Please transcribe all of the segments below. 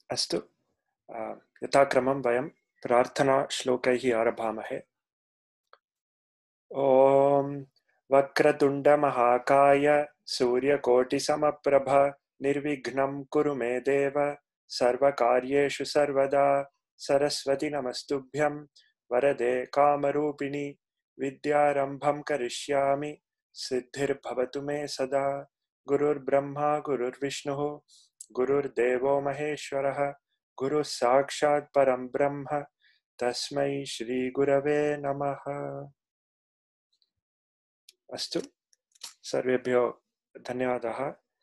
अस्तु यथाक्रमं वयं प्रार्थना श्लोकैः आरभामहे। ॐ वक्रतुण्डमहाकाय सूर्यकोटिसमप्रभ निर्विघ्नं कुरु मे देव सर्वकार्येषु सर्वदा सरस्वती नमस्तुभ्यं वरदे कामरूपिणि विद्यारम्भं करिष्यामि सिद्धिर्भवतु मे सदा। गुरुर्ब्रह्मा गुरुर्विष्णुः गुरुर्देवो महेश्वरः गुरुः साक्षात् परं ब्रह्म तस्मै श्री गुरवे नमः। अस्तु सर्वेभ्यो धन्यवादाः।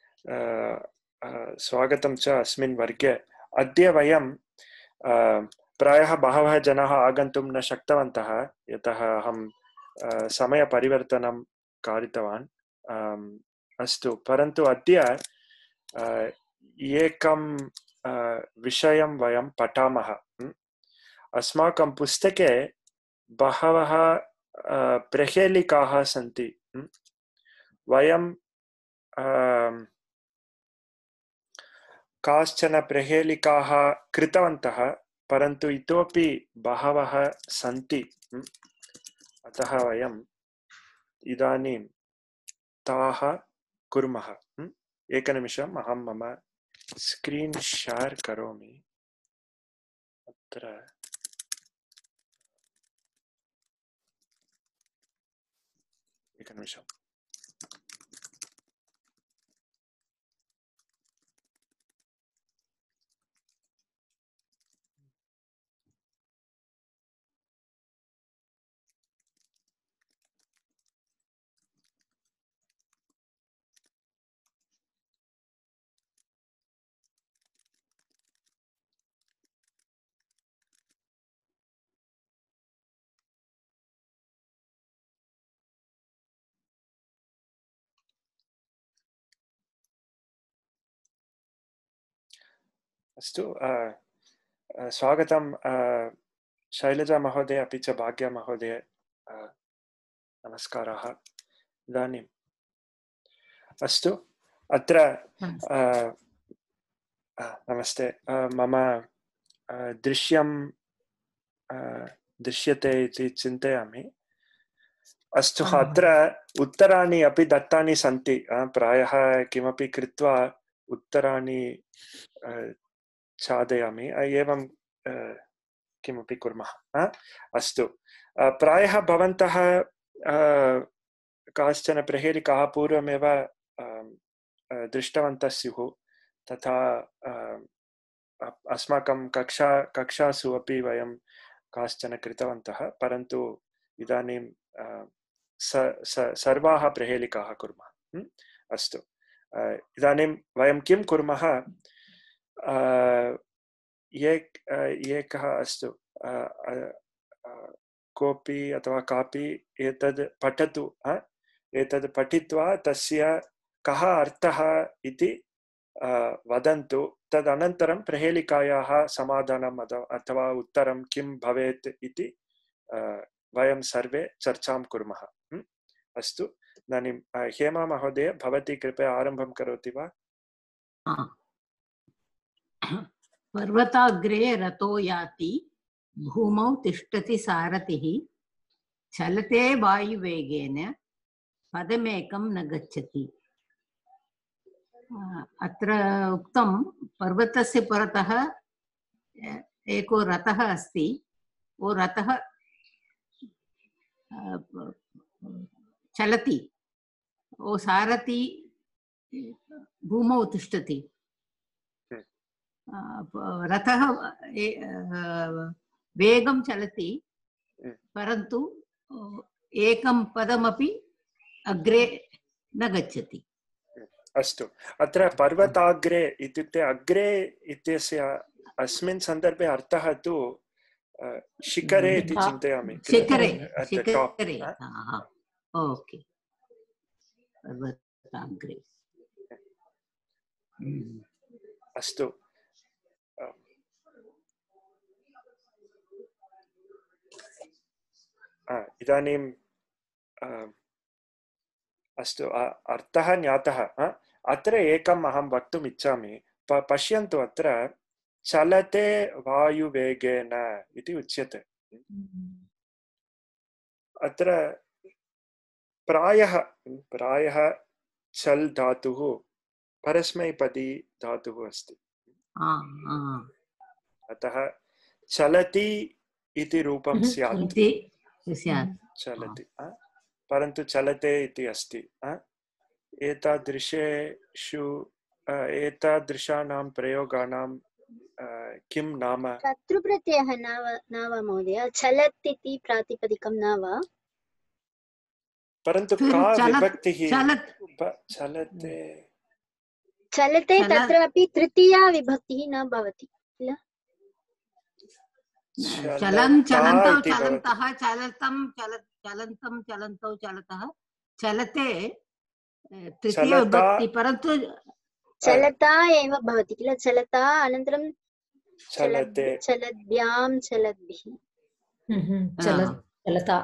स्वागतं च अस्मिन् वर्गे। अद्य वयं प्रायः बहवः जनाः आगन्तुं न शक्तवन्तः यतः अहं समयपरिवर्तनं कारितवान्। अस्तु परन्तु अद्य एकं विषयं वयं पठामः। अस्माकं पुस्तके बहवः प्रहेलिकाः सन्ति। वयं काश्चन प्रहेलिकाः कृतवन्तः परन्तु इतोपि बहवः सन्ति। अतः वयम् इदानीं ताः कुर्मः। एकनिमिषम् अहं मम स्क्रीन् शेर् करोमि। अत्र एकनिमिषम्। अस्तु स्वागतं शैलजा महोदय अपि च भाग्य महोदय। नमस्काराः। इदानीम् अस्तु अत्र नमस्ते। मम दृश्यं दृश्यते इति चिन्तयामि। अस्तु अत्र उत्तराणि अपि दत्तानि सन्ति। प्रायः किमपि कृत्वा उत्तराणि छादयामि। एवं किमपि कुर्मः। अस्तु प्रायः भवन्तः काश्चन प्रहेलिकाः पूर्वमेव दृष्टवन्तः स्युः। तथा अस्माकं कक्षासु अपि वयं काश्चन कृतवन्तः परन्तु इदानीं सर्वाः प्रहेलिकाः कुर्मः। अस्तु इदानीं वयं किं कुर्मः? एकः अस्तु कोऽपि अथवा कापि एतद् पठतु। एतद् पठित्वा तस्य कः अर्थः इति वदन्तु। तदनन्तरं प्रहेलिकायाः समाधानम् अथवा उत्तरं किं भवेत् इति वयं सर्वे चर्चां कुर्मः। अस्तु इदानीं हेमा महोदय भवती कृपया आरम्भं करोति वा? पर्वताग्रे रथो याति भूमौ तिष्ठति सारथिः चलते वायुवेगेन पदमेकं न गच्छति। अत्र उक्तं पर्वतस्य पुरतः एको रथः अस्ति। वो रथः चलति। वो सारथी भूमौ तिष्ठति। रथः वेगं चलति परन्तु एकं पदमपि अग्रे न गच्छति। अस्तु अत्र पर्वताग्रे इत्युक्ते अग्रे इत्यस्य अस्मिन् सन्दर्भे अर्थः तु शिखरे इति चिन्तयामि। शिखरे शिखरे ओके पर्वताग्रे। अस्तु इदानीं अस्तु अर्थः ज्ञातः। अत्र एकम् अहं वक्तुम् इच्छामि। पश्यन्तु अत्र चलते वायुवेगेन इति उच्यते। अत्र प्रायः चल धातुः परस्मैपदी धातुः अस्ति। अतः चलति इति रूपं स्यात्। चलति परन्तु चलते इति अस्ति। एतादृशानां प्रयोगानां किं नाम? कर्तृप्रत्ययः न वा महोदय? चलत् इति प्रातिपदिकं न वा? परन्तु का विभक्तिः? चलते चलते तत्रापि तृतीया विभक्तिः न भवति किल? चलं चलन्तौ चलन्तः चलतं चलन्तं चलन्तौ चलतः चलते तृतीया विभक्ति, परन्तु चलता एव भवति किल? चलता अनन्तरं चलते चलद्भ्यां चलद्भिः चलता।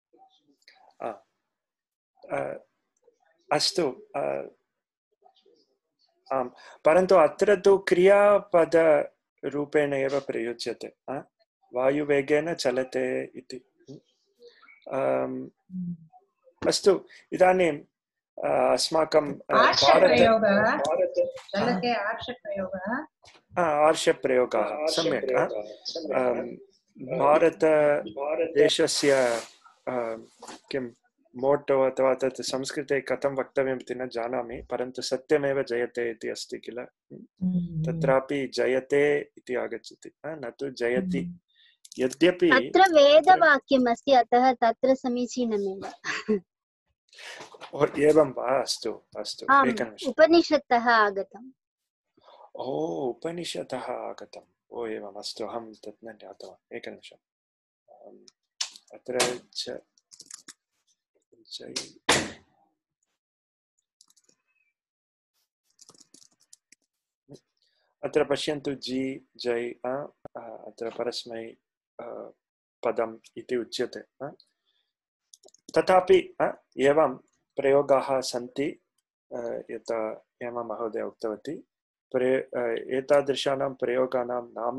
अस्तु। आम्, परन्तु अत्र तु क्रियापदरूपेण एव प्रयुज्यते। वायुवेगेन चलते इति। अस्तु, इदानीं अस्माकं आर्षप्रयोगः सम्यक्। भारतदेशस्य किं मोटो अथवा तत् संस्कृते कथं वक्तव्यम् इति न जानामि, परन्तु सत्यमेव जयते इति अस्ति किल? तत्रापि जयते इति आगच्छति, न तु जयति। यद्यपि अत्र वेदवाक्यम् अस्ति, अतः तत्र समीचीनमेव। एवं वा? अस्तु अस्तु, एकनिमिषम्। उपनिषत्तः आगतम्। ओ, उपनिषदः आगतम्। ओ एवम्, अस्तु, अहं तत् न ज्ञातवान्। एकनिमिषम्। अत्र अत्र पश्यन्तु, जी जै अत्र परस्मै पदम् इति उच्यते। तथापि एवं प्रयोगाः सन्ति, यथा हेमा महोदय उक्तवती। एतादृशानां प्रयोगानां नाम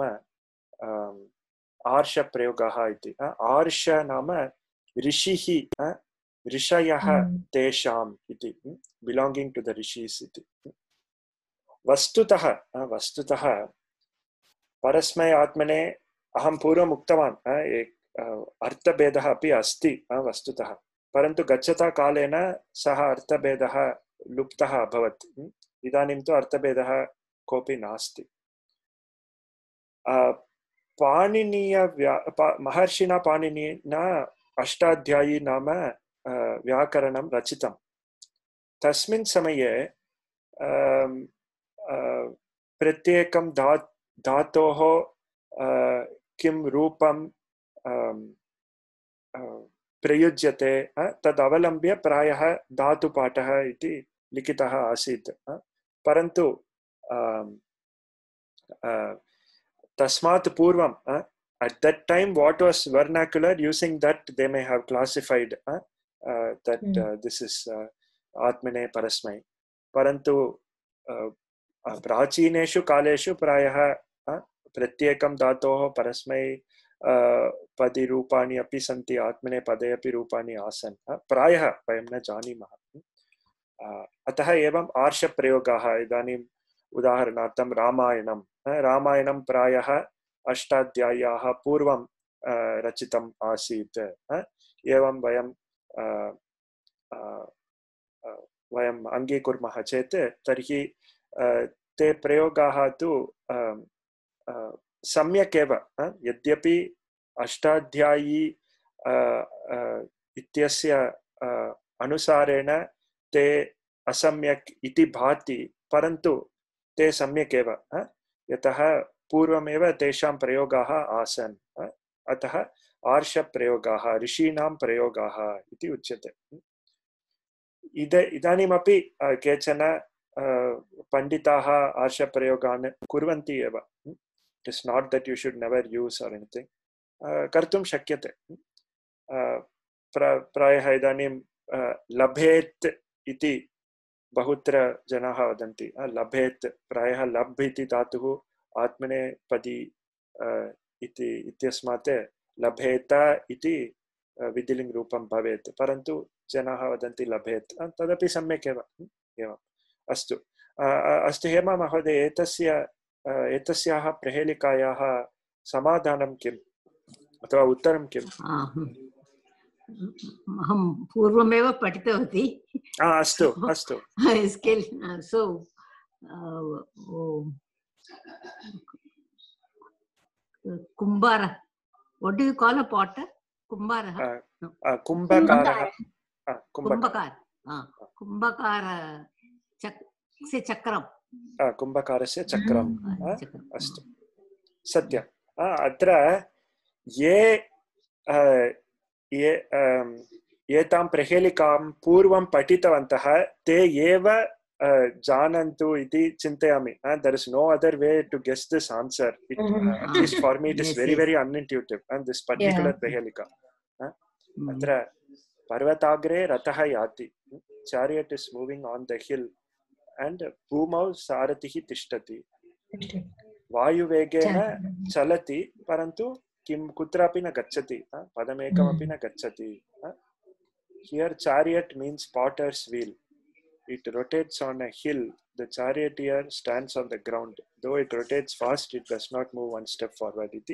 आर्षप्रयोगाः इति। आर्ष नाम ऋषिः, ऋषयः तेषाम् इति, बिलाङ्गिङ्ग् टु द ऋषीस् इति। वस्तुतः परस्मै आत्मने अहं पूर्वम् उक्तवान्, अर्थभेदः अपि अस्ति वस्तुतः, परन्तु गच्छता कालेन सः अर्थभेदः लुप्तः अभवत्। इदानीं तु अर्थभेदः कोऽपि नास्ति। महर्षिणा पाणिनिना अष्टाध्यायी नाम व्याकरणं रचितं। तस्मिन् समये प्रत्येकं धातोः किं रूपं प्रयुज्यते तदवलम्ब्य प्रायः धातुपाठः इति लिखितः आसीत्। परन्तु तस्मात् पूर्वं at that time what was vernacular, using that they may have classified that this is atmane parasmai. परन्तु प्राचीनेषु कालेषु प्रायः प्रत्येकं धातोः परस्मै पदिरूपाणि अपि सन्ति, आत्मने पदे अपि रूपाणि आसन्, प्रायः वयं न जानीमः। अतः एवम् आर्षप्रयोगाः, इदानीम् उदाहरणार्थं रामायणं प्रायः अष्टाध्याय्याः पूर्वं रचितम् आसीत्। एवं वयम् अङ्गीकुर्मः चेत् तर्हि ते प्रयोगाः तु सम्यक् एव, यद्यपि अष्टाध्यायी इत्यस्य अनुसारेण ते असम्यक् इति भाति, परन्तु ते सम्यक् एव, यतः पूर्वमेव तेषां प्रयोगाः आसन्। अतः आर्षप्रयोगाः ऋषीणां प्रयोगाः इति उच्यते। इदानीमपि केचन पंडिताः आर्षप्रयोगान् कुर्वन्ति एव। It is not that you should never use or anything, कर्तुं शक्यते। प्रायः इदानीं लभेत् इति बहुत्र जनाः वदन्ति। लभेत् प्रायः लभ् इति धातुः आत्मनेपदी इति इत्यस्मात् लभेत इति विधिलिङ्ग् रूपं भवेत्, परन्तु जनाः वदन्ति लभेत्, तदपि सम्यक् एव। एवम् अस्तु अस्तु हेमा महोदय, एतस्याः प्रहेलिकायाः समाधानं किम् अथवा उत्तरं किम्? अहं पूर्वमेव पठितवती। अस्तु अस्तु स्किल् सो कुम्भारः, what do you call a potter? कुम्भारः, कुम्भकारः, कुम्भकारस्य चक्रं, कुम्भकारस्य चक्रम्। अस्तु सत्यम्। अत्र ये एतां प्रहेलिकां पूर्वं पठितवन्तः ते एव जानन्तु इति चिन्तयामि। there is no other way to guess this answer. At least for me it is very unintuitive, and this particular prehelika. Atra parvatagre ratah yati, chariot is moving on the hill, and bhumau saratihi tishtati, vayuvegena chalati parantu kim kutrapi na gacchati, padamekamapi na gacchati. Here chariot means potter's wheel. It rotates on a hill. The charioteer stands on the ground. Though it rotates fast, it does not move one step forward. Iti.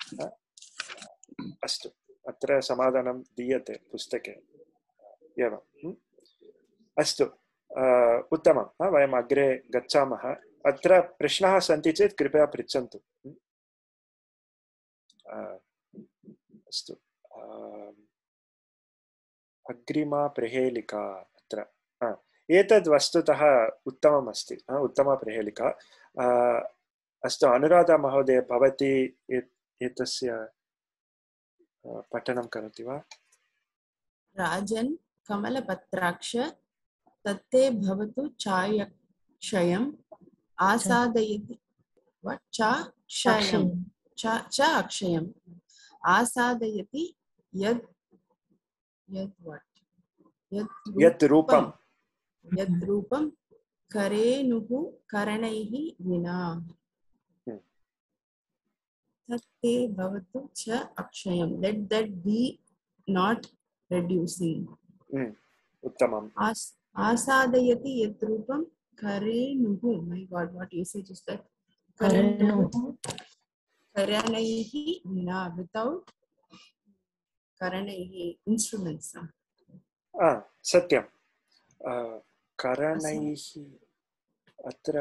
Astu. Atra samadhanam diyate pustake. Evam. Astu. Uttamam. Vayam agre gacchamaha. Atra prashnaः सन्ति चेत् कृपया पृच्छन्तु. Astu. अग्रिमा प्रहेलिका अत्र एतद् वस्तुतः उत्तमम् अस्ति, उत्तमा प्रहेलिका। अस्तु अनुराधा महोदय, भवती एतस्य पठनं करोति वा? राजन् कमलपत्राक्ष तत्ते भवतु चायक्षयम् आसादयति क्षयम् आसादयति यत् रूपं करेणुः करणैः विना तत्ते भवतु च अक्षयम्, let that be not reducing. उत्तमम्। आसादयति यत् रूपं करेणुः, my god, what usage is that? करणैः विना, without करणैः, instruments. सत्यं। करणैः अत्र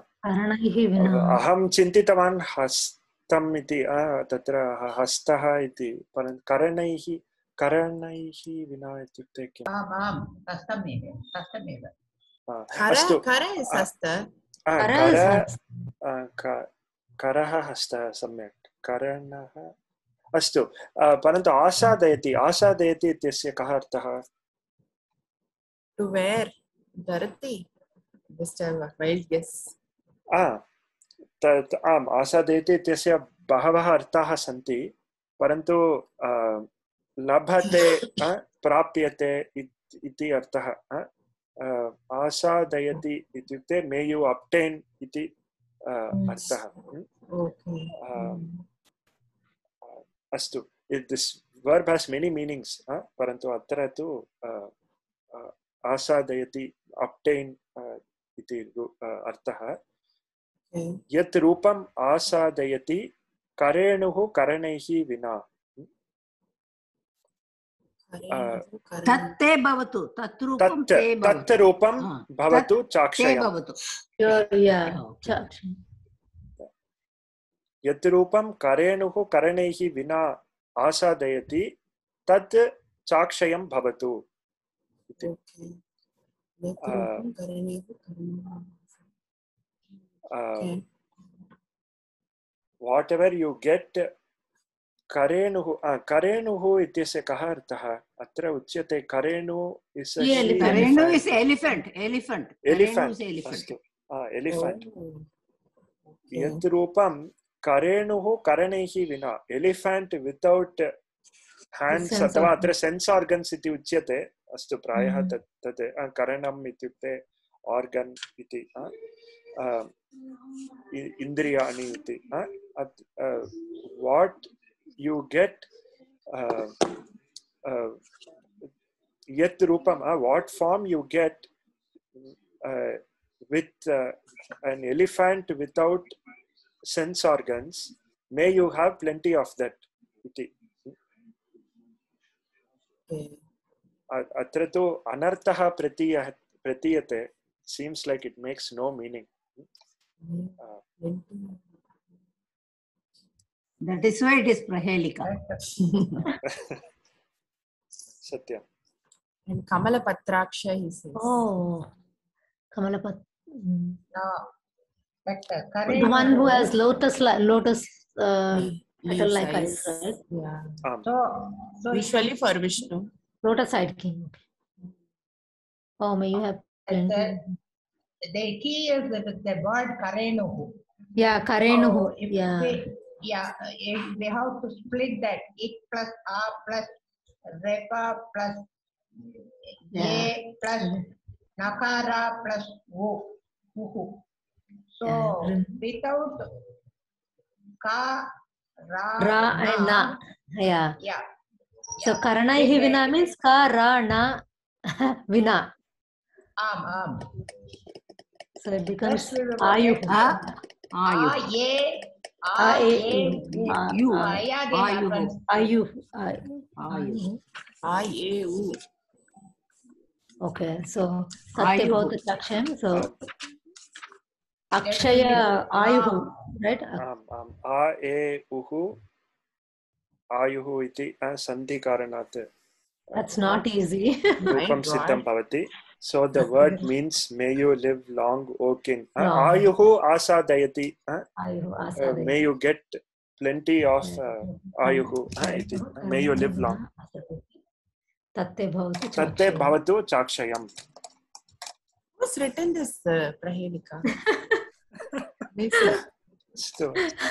अहं चिन्तितवान् हस्तम् इति, तत्र हस्तः इति, परन्तु करणैः विना इत्युक्ते किम्? अस्तु, करः हस्तः, सम्यक्, करणः। अस्तु, परन्तु आसादयति इत्यस्य कः अर्थः? To wear, धरति, just a wild guess. आम्, आसादयति इत्यस्य बहवः अर्थाः सन्ति, परन्तु लभते, प्राप्यते इति अर्थः। आसादयति इत्युक्ते मे यू obtain इति अर्थः। अस्तु, this verb has many meanings, परन्तु अत्र तु आसादयति, obtain इति अर्थः। यत् रूपम् आसादयति करेणुः करणैः विना, तत्ते भवतु, तत् रूपं भवतु चाक्षयम्। यत् रूपं करेणुः करणैः विना आसादयति तत् चाक्षयं भवतु। Whatever you get, करेणुः इत्यस्य कः अर्थः? अत्र उच्यते करेणु is elephant. अस्तु, elephant। यत् रूपं करेणुः करणैः विना, elephant without hands अथवा अत्र sense organs इति उच्यते। अस्तु, प्रायः तत् करणम् इत्युक्ते organ इति। indriyani iti. What you get yet rupam, what form you get with an elephant without sense organs, may you have plenty of that iti. Atra tu anartha pratiyate seems like it makes no meaning. That is why it is Prahelika. Satyam. And Kamala Patraksha, he says. Oh, Kamalapat. But The one who has lotus petal like eyes, Leaves right? Yeah. so Usually for Vishnu. Lotus eyed king. Oh, may you have plenty. the key is the word Karenuhu. Yeah, Karenuhu. If Yeah. we have to split that ik plus a plus repa plus Yeah. a plus nakara plus o. Uhu. So Yeah. without ka Ra and na. Yeah. Yeah. So Karanaihi Vina means Ka Ra Na Vina. Am. So it becomes First we will Ayu. get A A you Ayu. Ayu. Okay, so Ayuhu. Satyabhauta Chaksham. So Akshaya Ayuhu, right? A e uhu ayuhu iti sandhi karanat That's not easy. rupam siddham bhavati. So the word means may you live long, O king. Long. Ayuhu asadayati. Ayuhu Asadayati. May you get plenty of ayuhu iti. May you live long. Tatte bhavatu chakshayam. Who's written this Prahelika? Astu.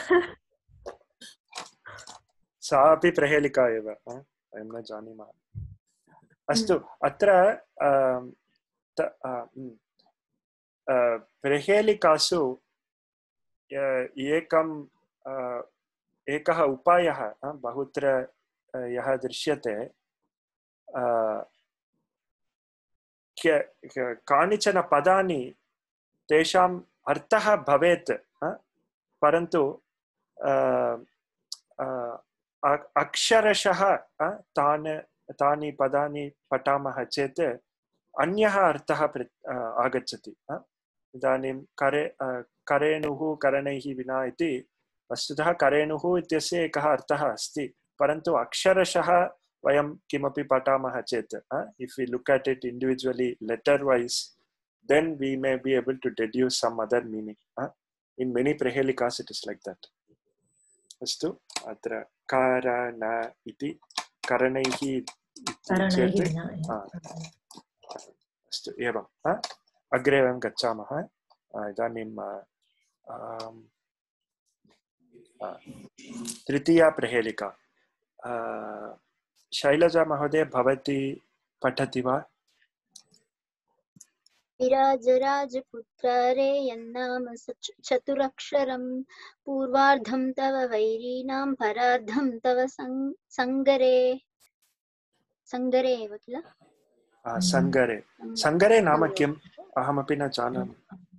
Sa api prahelika eva. Ayam na janimah. Astu. Atra प्रहेलिकासु एकः उपायः बहुत्र यः दृश्यते कानिचन पदानि तेषाम् अर्थः भवेत् परन्तु अक्षरशः तानि पदानि पठामः चेत् अन्यः अर्थः आगच्छति इदानीं करेणुः करणैः विना इति वस्तुतः करेणुः इत्यस्य एकः अर्थः अस्ति परन्तु अक्षरशः वयं किमपि पठामः चेत् if we look at it individually letter wise then we may be able to deduce some other meaning in many prahelikas it is like that अस्तु अत्र कारण इति करणैः चेत् अस्तु एवं अग्रे वयं गच्छामः इदानीं तृतीया प्रहेलिका शैलजा महोदय भवती पठति वा विराजराजपुत्र रे यन्नाम चतुरक्षरं पूर्वार्धं तव वैरीणां परार्धं तव संगरे एव किल संगरे संगरे नाम किम् अहमपि न जानामि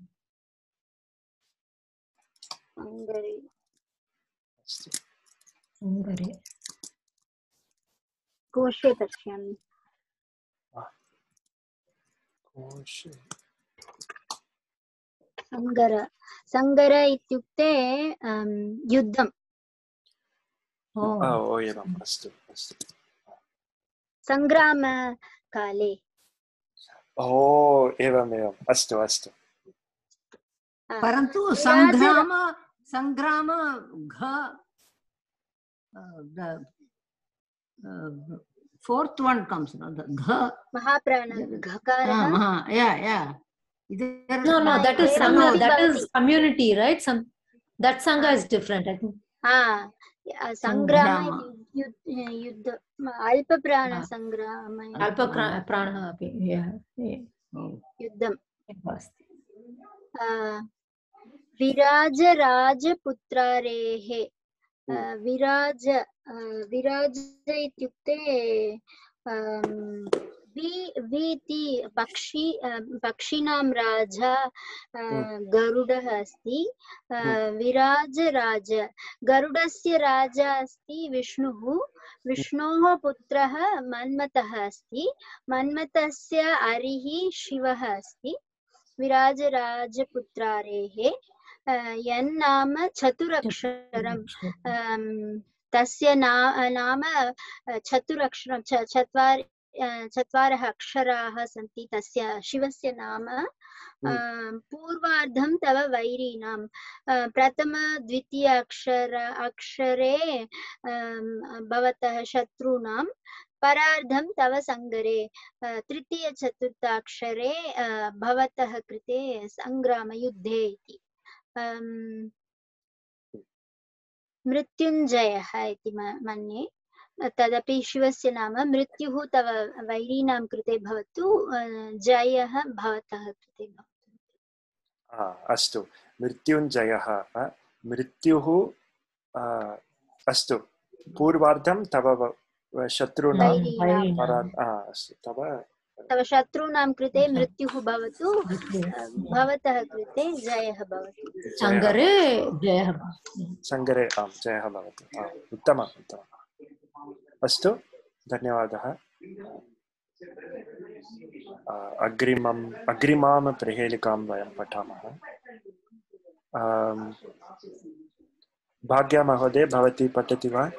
संगरे कोशे पश्यामि कोशे संगर इत्युक्ते युद्धम् ओ एवम् अस्तु अस्तु संग्रामकाले ओ एवमेवम् अस्तु अस्तु परन्तु संग्राम घ the fourth one comes the gha महाप्राण घकारः yeah no that is sangha that is community right that sangha is different I think संग्राम युद्ध अल्पप्राण संग्राम अल्पप्राणः अपि युद्धं विराजराजपुत्रारेः विराज विराज इत्युक्ते वीति पक्षिणां राजा गरुडः अस्ति विराजराज गरुडस्य राजा अस्ति विष्णुः विष्णोः पुत्रः मन्मथः अस्ति मन्मथस्य हरिः शिवः अस्ति विराजराजपुत्रारेः यन्नाम चतुरक्षरं तस्य नाम चतुरक्षरं चत्वारः अक्षराः सन्ति तस्य शिवस्य नाम पूर्वार्धं तव वैरीणां प्रथम द्वितीय अक्षरे भवतः शत्रूणां परार्धं तव संगरे तृतीय चतुर्थ अक्षरे भवतः कृते संग्रामयुद्धे इति मृत्युञ्जयः इति मन्ये तदपि शिवस्य नाम मृत्युः तव वैरीणां कृते भवतु जयः भवतः कृते भवतु अस्तु मृत्युञ्जयः मृत्युः अस्तु पूर्वार्धं तव शत्रूणां तव शत्रूणां कृते मृत्युः भवतु भवतः कृते जयः भवतु संगरे जयः संगरे जयः भवतु उत्तमम् उत्तमम् अस्तु धन्यवादः अग्रिमां प्रहेलिकां वयं पठामः भाग्या महोदय भवती पठति वा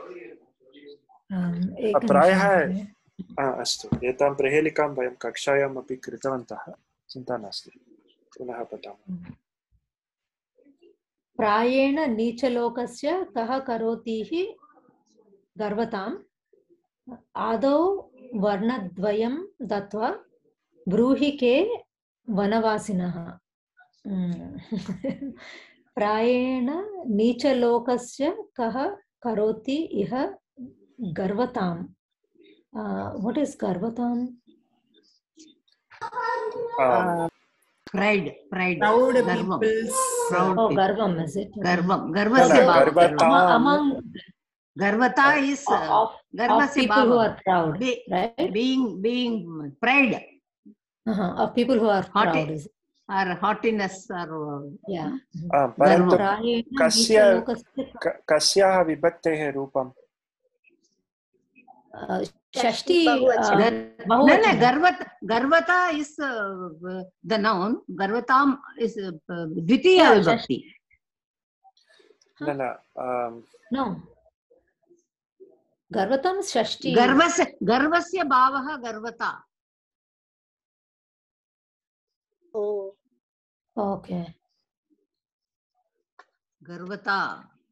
प्रायः अस्तु एतां प्रहेलिकां वयं कक्षायाम् अपि कृतवन्तः चिन्ता नास्ति पुनः पठामः प्रायेण नीचलोकस्य कः करोतीः गर्वताम् आदौ वर्णद्वयं दत्वा ब्रूहि के वनवासिनः प्रायेण नीचलोकस्य कः करोति इह गर्वताम् what is garvatam pride proud garvam people's proud oh garvam is it garvasya among garvata is of people who are proud right being pride of people who are proud is or haughtiness or yeah परन्तु कस्याः विभक्तेः रूपम् षष्ठी garvata is the noun garvatam is dvitiya vibhakti no garvatam is षष्ठी garvasya bhavah garvata oh okay garvata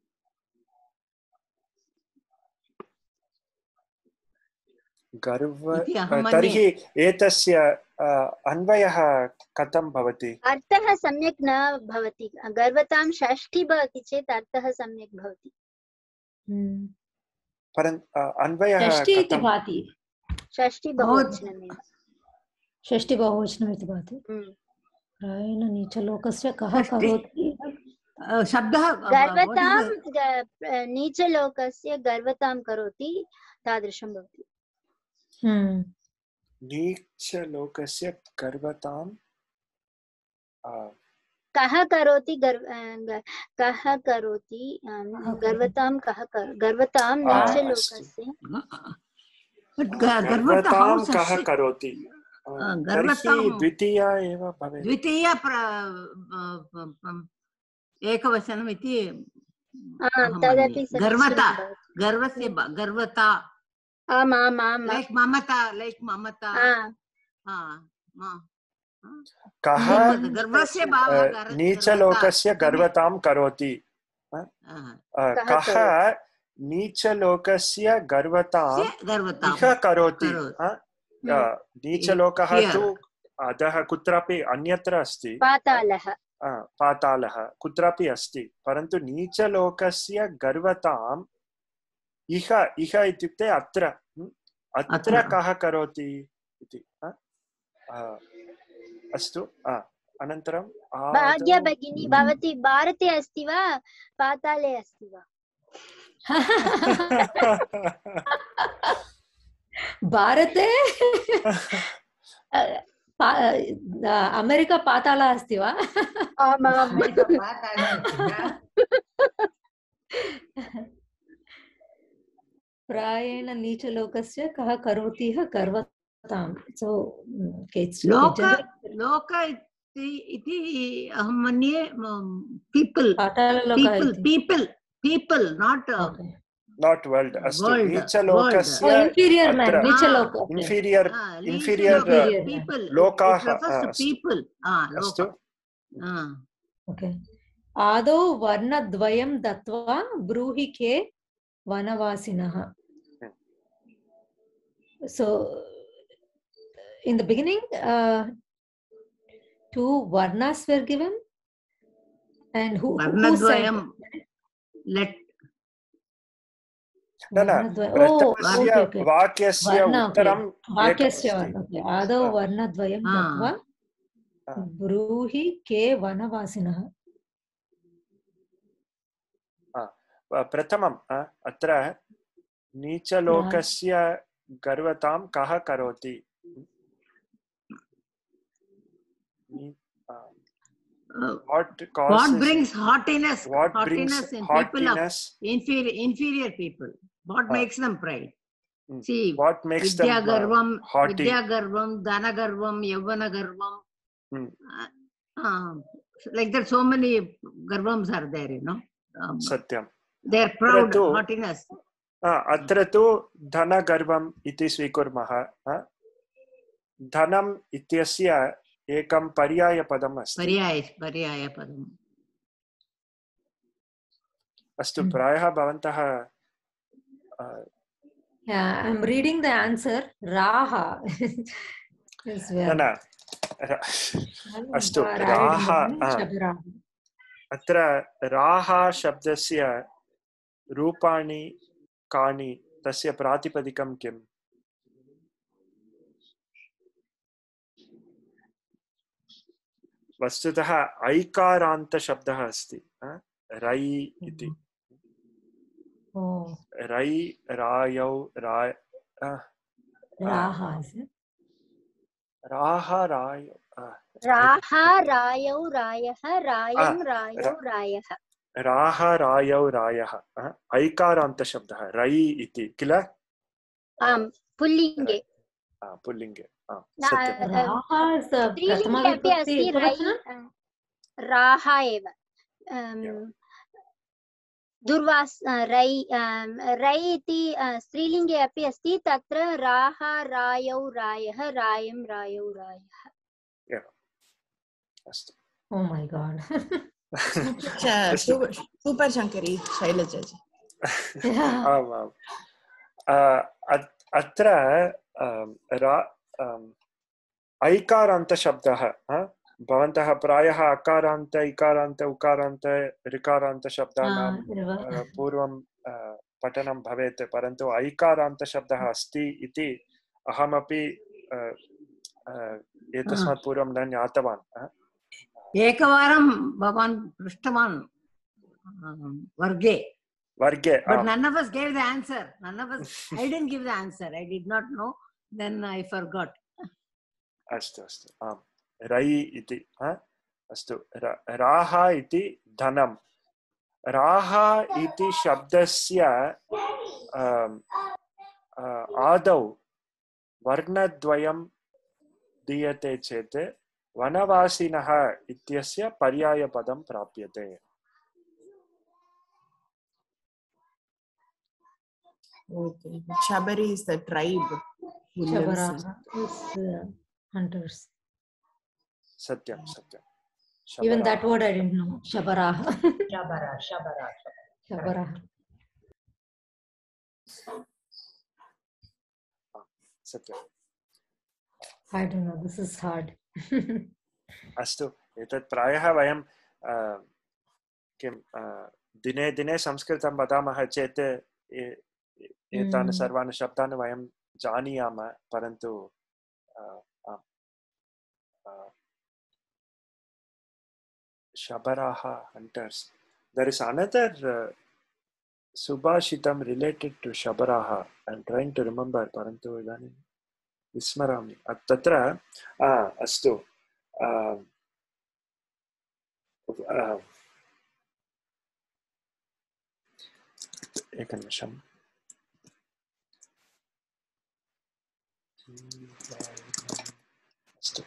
गर्व तर्हि एतस्य अन्वयः कथं भवति अर्थः सम्यक् न भवति गर्वतां षष्ठी भवति चेत् अर्थः सम्यक् भवति परन्तु अन्वयः षष्ठी इति भाति षष्ठी बहुवचनमेव षष्ठी बहुवचनम् इति भाति प्रायेण नीचलोकस्य कः करोति शब्दः गर्वतां नीचलोकस्य गर्वतां करोति तादृशं भवति नीचलोकस्य गर्वतां कः करोति गर्वतां कः गर्वतां नीचलोकस्य गर्वतां कः करोति तर्हि द्वितीया एव भवेत् द्वितीय एकवचनम् इति तदपि गर्वता गर्वस्य गर्वता like mamata कः नीचलोकस्य गर्वतां करोति कः नीचलोकस्य गर्वतां इह करोति नीचलोकः तु अधः कुत्रापि अन्यत्र अस्ति पातालः कुत्रापि अस्ति परन्तु नीचलोकस्य गर्वतां इह इत्युक्ते अत्र कः करोति इति अस्तु अनन्तरं भाग्या भगिनी भवती भारते अस्ति वा पाताले अस्ति वा? भारते अमेरिका पाताल अस्ति वा? प्रायेण नीचलोकस्य कः करोति गर्वतां. सो लोक इति अहं मन्ये पीपल not world. Astu नीचलोकस्य inferior man, नीचलोक inferior people लोकाः people. अस्तु. Okay. आदौ वर्णद्वयं दत्वा ब्रूहि के वनवासिनः. So in the beginning, 2 varnas were given, and who said? Let प्रथमस्य वाक्यस्य उत्तरं वाक्यस्य आदौ वर्णद्वयं दत्वा ब्रूहि के वनवासिनः. प्रथमम् अत्र नीचलोकस्य गर्वतां कः करोति? what brings haughtiness in people of inferior people? What makes them pride? See, what makes them haughty? Vidya garvam, dana garvam, yavana garvam. Like that, so many garvams are there, you know. Satyam. They are proud, haughtiness. अत्र तु धनगर्वम् इति स्वीकुर्मः. धनम् इत्यस्य एकं पर्यायपदम् अस्ति. पर्यायपदम्. अस्तु, प्रायः भवन्तः I'm reading the answer. Raha. अस्तु, राहा. अत्र राहा शब्दस्य रूपाणि कानि? तस्य प्रातिपदिकं किम्? वस्तुतः ऐकारान्त शब्दः अस्ति. रै इति. रै रायौ राहा रायौ रायः रायं रायौ रायः. राहा रायौ रायः ऐकारान्त शब्दः रै इति किल? आम्, पुल्लिङ्गे. पुल्लिङ्गे. स्त्रीलिङ्गे अपि अस्ति राहा एव. रै इति स्त्रीलिङ्गे अपि अस्ति. तत्र राहा रायौ रायः रायं रायौ रायः. अस्तु. Oh my God. Super Shankari, Shailaja ji. आम्. अत्र ऐकारान्त शब्दः भवन्तः प्रायः अकारान्त इकारान्त उकारान्त ऋकारान्त शब्दानां पूर्वं पठनं भवेत्, परन्तु ऐकारान्त शब्दः अस्ति इति अहमपि एतस्मात् पूर्वं न ज्ञातवान्. एकवारं भवान् पृष्टवान् वर्गे. But none of us gave the answer. I didn't give the answer. I did not know. Then I forgot. अस्तु अस्तु. आम्. रै इति. अस्तु. राहा इति धनं. राहा इति शब्दस्य आदौ वर्णद्वयं दीयते चेत् वनवासिनः इत्यस्य पर्यायपदं प्राप्यते. Okay. Shabari is the tribe. Shabara is hunters. Satyam, satyam. Even that word I didn't know. Shabara. Shabara. Satyam. I don't know. This is hard. अस्तु. एतत् प्रायः वयं किं दिने दिने संस्कृतं वदामः चेत् एतान् सर्वान् शब्दान् वयं जानीयामः, परन्तु Shabaraha hunters. There is another Subhashitam related to Shabaraha. I am trying to remember, parantu idanim vismarami. Tatra astu. Ekanimisam. Astu.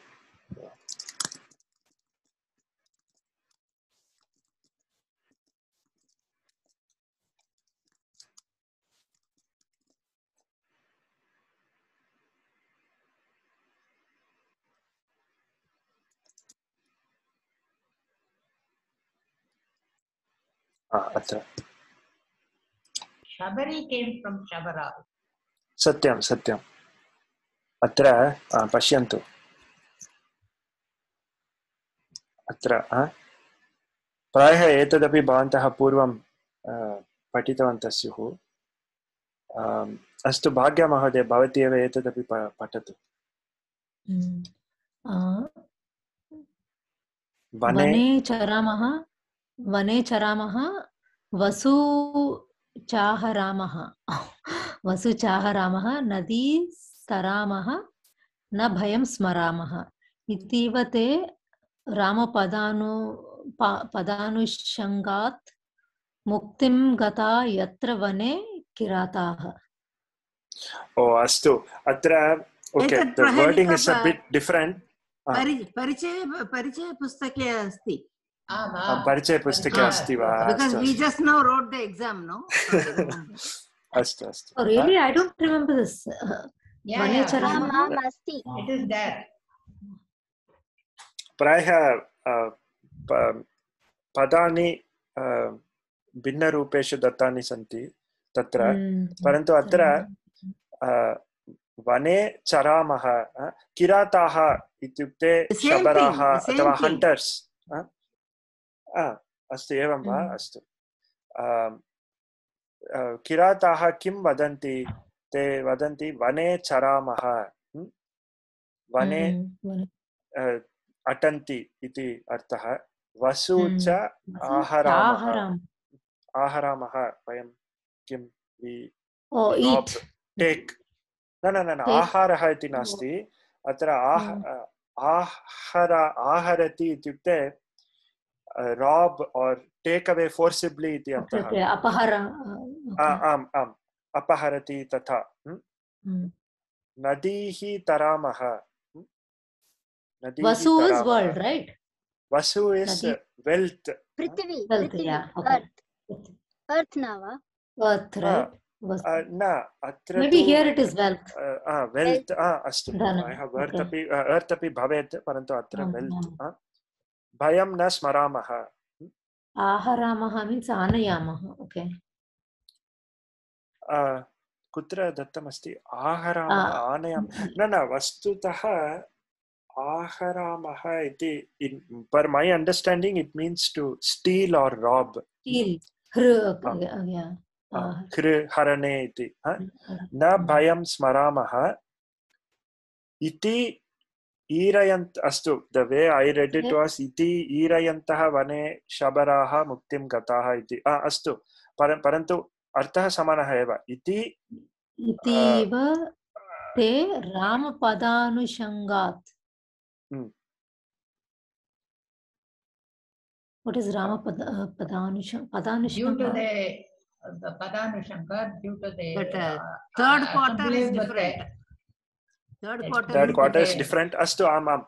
Atra. Shabari came from Shabara. Satyam. Atra pashyantu. Atra प्रायः एतदपि भवन्तः पूर्वं पठितवन्तः स्युः। अस्तु भाग्या महोदय, भवती एव एतदपि पठतु। वने चरामः वसुचाहरामः नदी तरामः न भयं स्मरामः इतीव ते पदानुषंगात् मुक्तिं गता यत्र वने किराताः। अस्तु, अत्र okay, the wording is a bit different. परिचय पुस्तके अस्ति। परिचय पुस्तके अस्ति वा? Because we just now wrote the exam, no? अस्तु। Oh, really? I don't remember this. It is there. प्रायः पदानि भिन्नरूपेषु दत्तानि सन्ति तत्र, परन्तु अत्र वने चरामः किराताः इत्युक्ते शबराः अथवा हण्टर्स्। अस्तु, एवं वा? अस्तु। किराताः किं वदन्ति? ते वदन्ति वने चरामः, वने अटन्ति इति अर्थः। वसु च आहरामः, वयं किं टेक् न आहारः इति नास्ति अत्र। आहरति इत्युक्ते रॉब और टेक अवे फोर्सिबली इति अर्थः। आम् अपहरति तथा। नदीः तरामः, Vasu is world, right? Vasu is wealth. Prithvi, earth nava. Earth, right? Na, maybe here it is wealth. Wealth. Astu. I have earth api bhavet, parantu atra wealth. Bhayam na smaramaha. Aharamaha means anayamaha. Okay. कुत्र दत्तमस्ति? आहरामः आनयामः न वस्तुतः आहरामः इति, per my understanding it means to steal or rob. Steal. हरणे इति। न भयं स्मरामः इति ईरयन्त। अस्तु, the way I read it was इति ईरयन्तः वने शबराः मुक्तिं गताः इति। अस्तु, परन्तु अर्थः समानः एव। इतीव ते रामपदानुषंगात्। What is Ramapadanushangat? Due to the Padanushanga, due to the third quarter is different. Third quarter is different. Astu amam.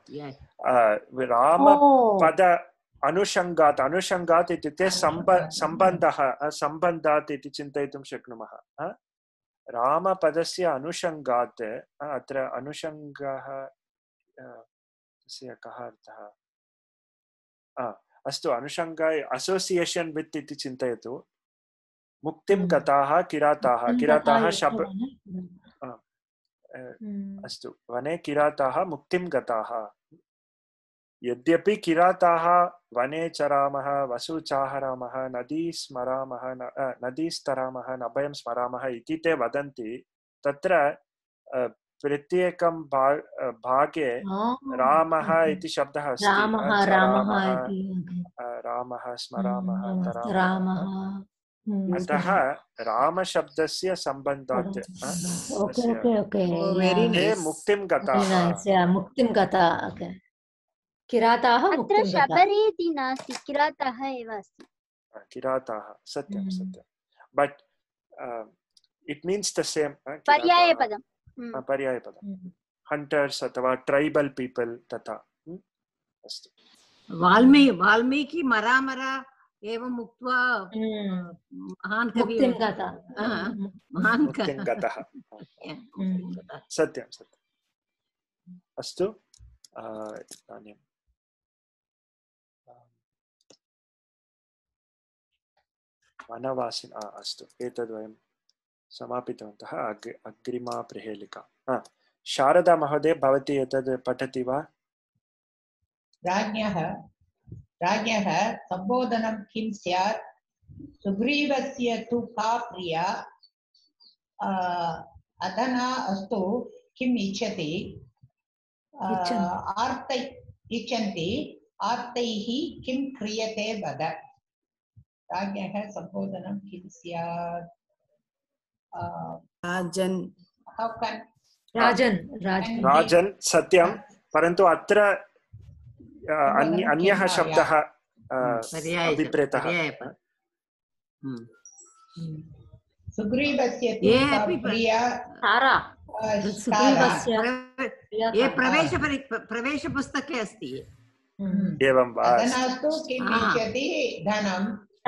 Ramapada अनुषंगात्। अनुषंगात् इत्युक्ते सम्बन्धः, सम्बन्धात् इति चिन्तयितुं शक्नुमः। रामपदस्य अनुषंगात्, अत्र अनुषंगः तस्य कः अर्थः? अस्तु, अनुषंग असोसिएशन वित् इति चिन्तयतु। मुक्तिं गताः किराताः। किराताः अस्तु, वने किराताः मुक्तिं गताः। यद्यपि किराताः वने चरामः, वसु चाहरामः, नदी स्तरामः, न भयं स्मरामः इति ते वदन्ति, तत्र प्रत्येकं भागे रामः इति शब्दः अस्ति रामः स्मरामः तरामः अतः रामशब्दस्य सम्बन्धात् मुक्तिं गताः किराताः अत्र शबरे इति नास्ति किराताः एव अस्ति किराताः सत्यं सत्यं but it means the same पर्यायपदं हंटर्स अथवा ट्राइबल पीपल तथा अस्तु वाल्मीकि मरामरा एवं उक्त्वा महान् कवि मुक्तिं गतः सत्यं सत्यम् अस्तु इदानीं वनवासिन अस्तु एतद् वयं समापितवन्तः अग्रिमा प्रहेलिका शारदा महोदय भवती एतद् पठति वा राज्ञः संबोधनं किं स्यात् सुग्रीवस्य तु का प्रिया अधना अस्तु किम् इच्छति इच्छन्ति आर्तैः किं क्रियते वद राज्ञः संबोधनं किं स्यात् राजन् सत्यं परन्तु अत्र अन्यः शब्दः अभिप्रेतः सुग्रीवस्य प्रिया तारा प्रवेशपुस्तके अस्ति एवं वा अधनास्तु किम् इच्छति धनं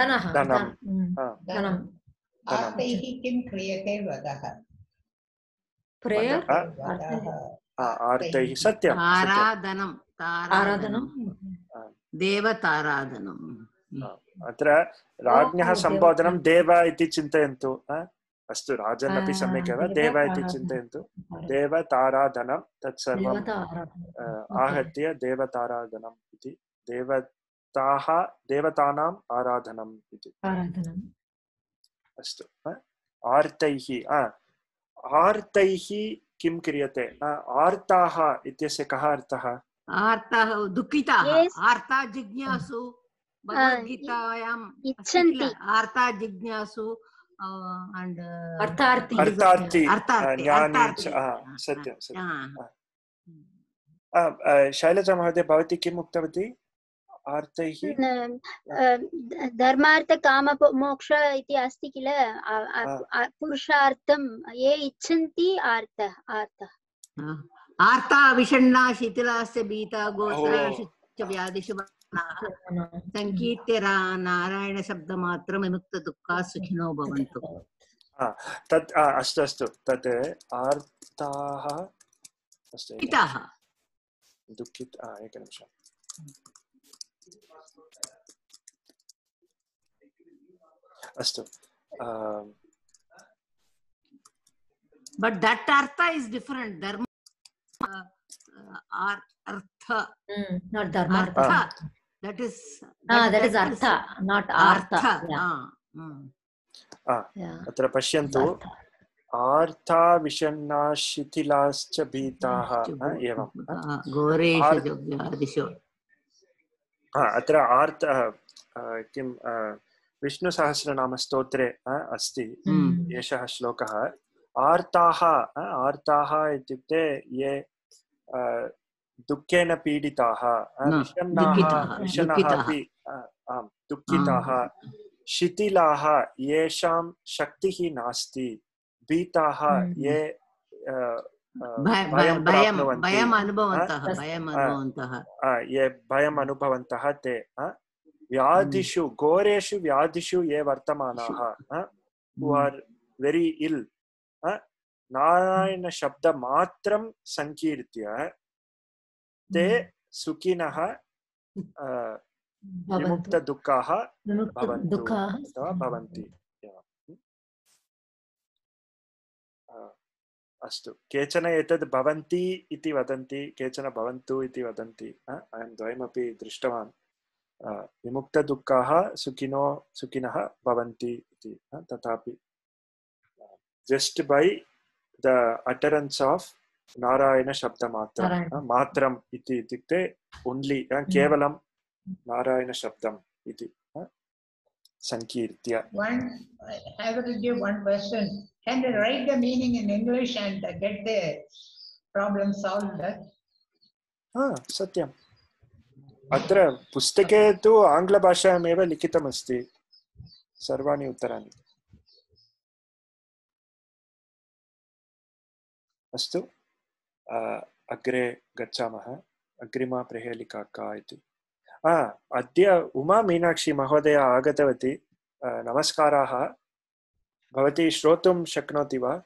आर्तैः किं क्रियते वदः आर्तैः सत्यं आराधनं देवताराधनम् अत्र राज्ञः सम्बोधनं देव इति चिन्तयन्तु अस्तु राजन् अपि सम्यक् एव देव इति चिन्तयन्तु देवताराधनं तत्सर्वम् आहत्य देवताराधनम् इति देवतानाम् आराधनम् इति अस्तु आर्तैः किं क्रियते आर्ताः इत्यस्य कः अर्थः आर्ताः दुःखिताः आर्ता जिज्ञासु भगवद्गीतायाम् इच्छन्ति आर्ता जिज्ञासु अर्थार्थी ज्ञानी सत्यं शैलजा महोदय भवती किम् उक्तवती आर्तैः धर्मार्थ काम मोक्ष इति अस्ति किल पुरुषार्थं ये इच्छन्ति आर्तः आर्ता विषण्णा शिथिलास्य भीता गोत्राशु व्याधिषु संकीर्त्य नारायण शब्दमात्रं विमुक्त दुःखाः सुखिनो भवन्तु तत् अस्तु अस्तु तत् आर्ताः दुःखिताः एकनिमिषम् अस्तु but that artha is different dharma artha not dharma artha that is artha not artha अत्र पश्यन्तु आर्ता विषण्णा शिथिलाश्च भीताः एवं घोरेषु अत्र आर्त किं विष्णुसहस्रनामस्तोत्रे अस्ति एषः श्लोकः आर्ताः इत्युक्ते ये दुःखेन पीडिताः विषण्णाः अपि दुःखिताः शिथिलाः येषां शक्तिः नास्ति भीताः ये भयम् अनुभवन्तः ते व्याधिषु घोरेषु व्याधिषु ये वर्तमानाः who are very ill Narayana शब्द मात्रं संकीर्त्य ते सुखिनः विमुक्त दुःखाः भवन्ति अस्तु केचन एतद् भवन्ति इति वदन्ति केचन भवन्तु इति वदन्ति अहं द्वयमपि दृष्टवान् विमुक्त दुःखाः सुखिनः भवन्ति इति तथापि just by the utterance of नारायणशब्दमात्रं मात्रम् इति इत्युक्ते ओन्लि केवलं नारायणशब्दम् इति संकीर्त्य. I will give one question. Can they write the meaning in English and get the problem solved? सत्यम्. अत्र पुस्तके तु आङ्ग्लभाषायामेव लिखितमस्ति सर्वाणि उत्तराणि. अस्तु, अग्रे गच्छामः. अग्रिमा प्रहेलिका का इति. अद्य उमा मीनाक्षी महोदया आगतवती. नमस्काराः. भवती श्रोतुं शक्नोति वा?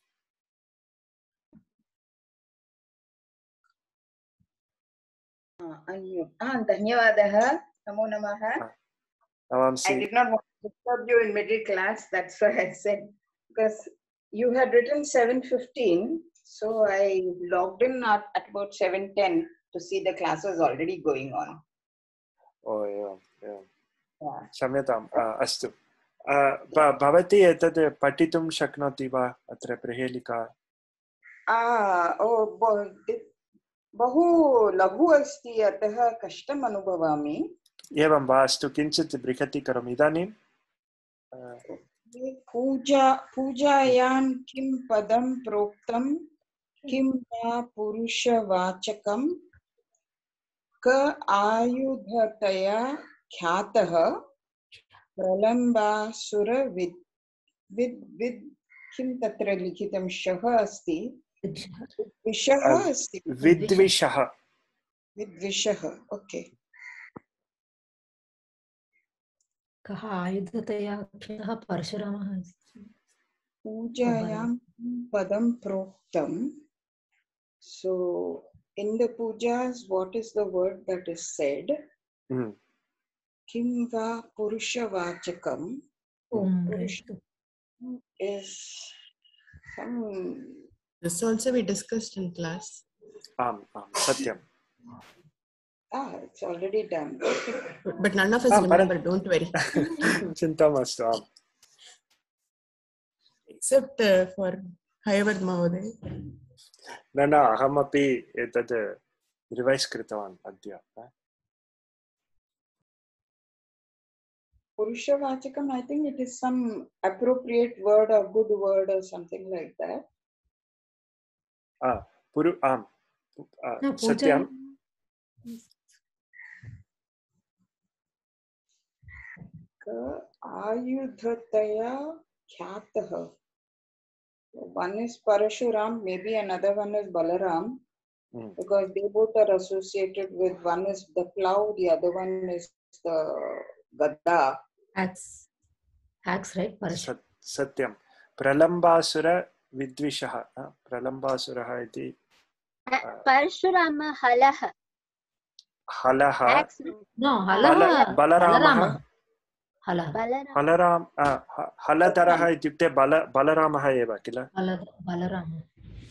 धन्यवादः. नमो नमः. I did not want to disturb you in middle class. That's why I said, because you had written 7:15, so I logged in at about 7:10 to see the classes already going on. Oh, yeah. क्षम्यताम्. अस्तु, भवती एतत् पठितुं शक्नोति वा अत्र प्रहेलिका? बहु लघु अस्ति, अतः कष्टम् अनुभवामि. एवं वा? अस्तु, किञ्चित् बृहतीकरोमि. इदानीं पूजायां किं पदं प्रोक्तं, किं वा पुरुषवाचकं, क आयुधतया ख्यातः, प्रलम्बासुर विद् किं तत्र लिखितं शः अस्ति, विषः अस्ति, विद्विषः. ओके. कः आयुधतया ख्यातः? परशुरामः. पूजायां पदं प्रोक्तं. So in the pujas, what is the word that is said? Kim va purushavachakam. Is some. This also we discussed in class. Satyam. It's already done. But none of us remember, don't worry. Chinta mastu. Except for Hayavad Mahoday. न अहमपि एतत् रिवैस् कृतवान् अद्य. Purushavaachakam, I think it is some appropriate word or good word or something like that. Satyam. Ayudhataya khyatah. One is Parashuram, maybe another one is Balaram, because they both are associated with, one is the plow, the other one is the Gada. Axe, right? Satyam. Pralambasura vidvishaha. Pralambasura iti. Parashurama halaha. Halaha. No, halaha. Balarama. Balaram. हलतरः इत्युक्ते बलरामः एव किल? बलरामः.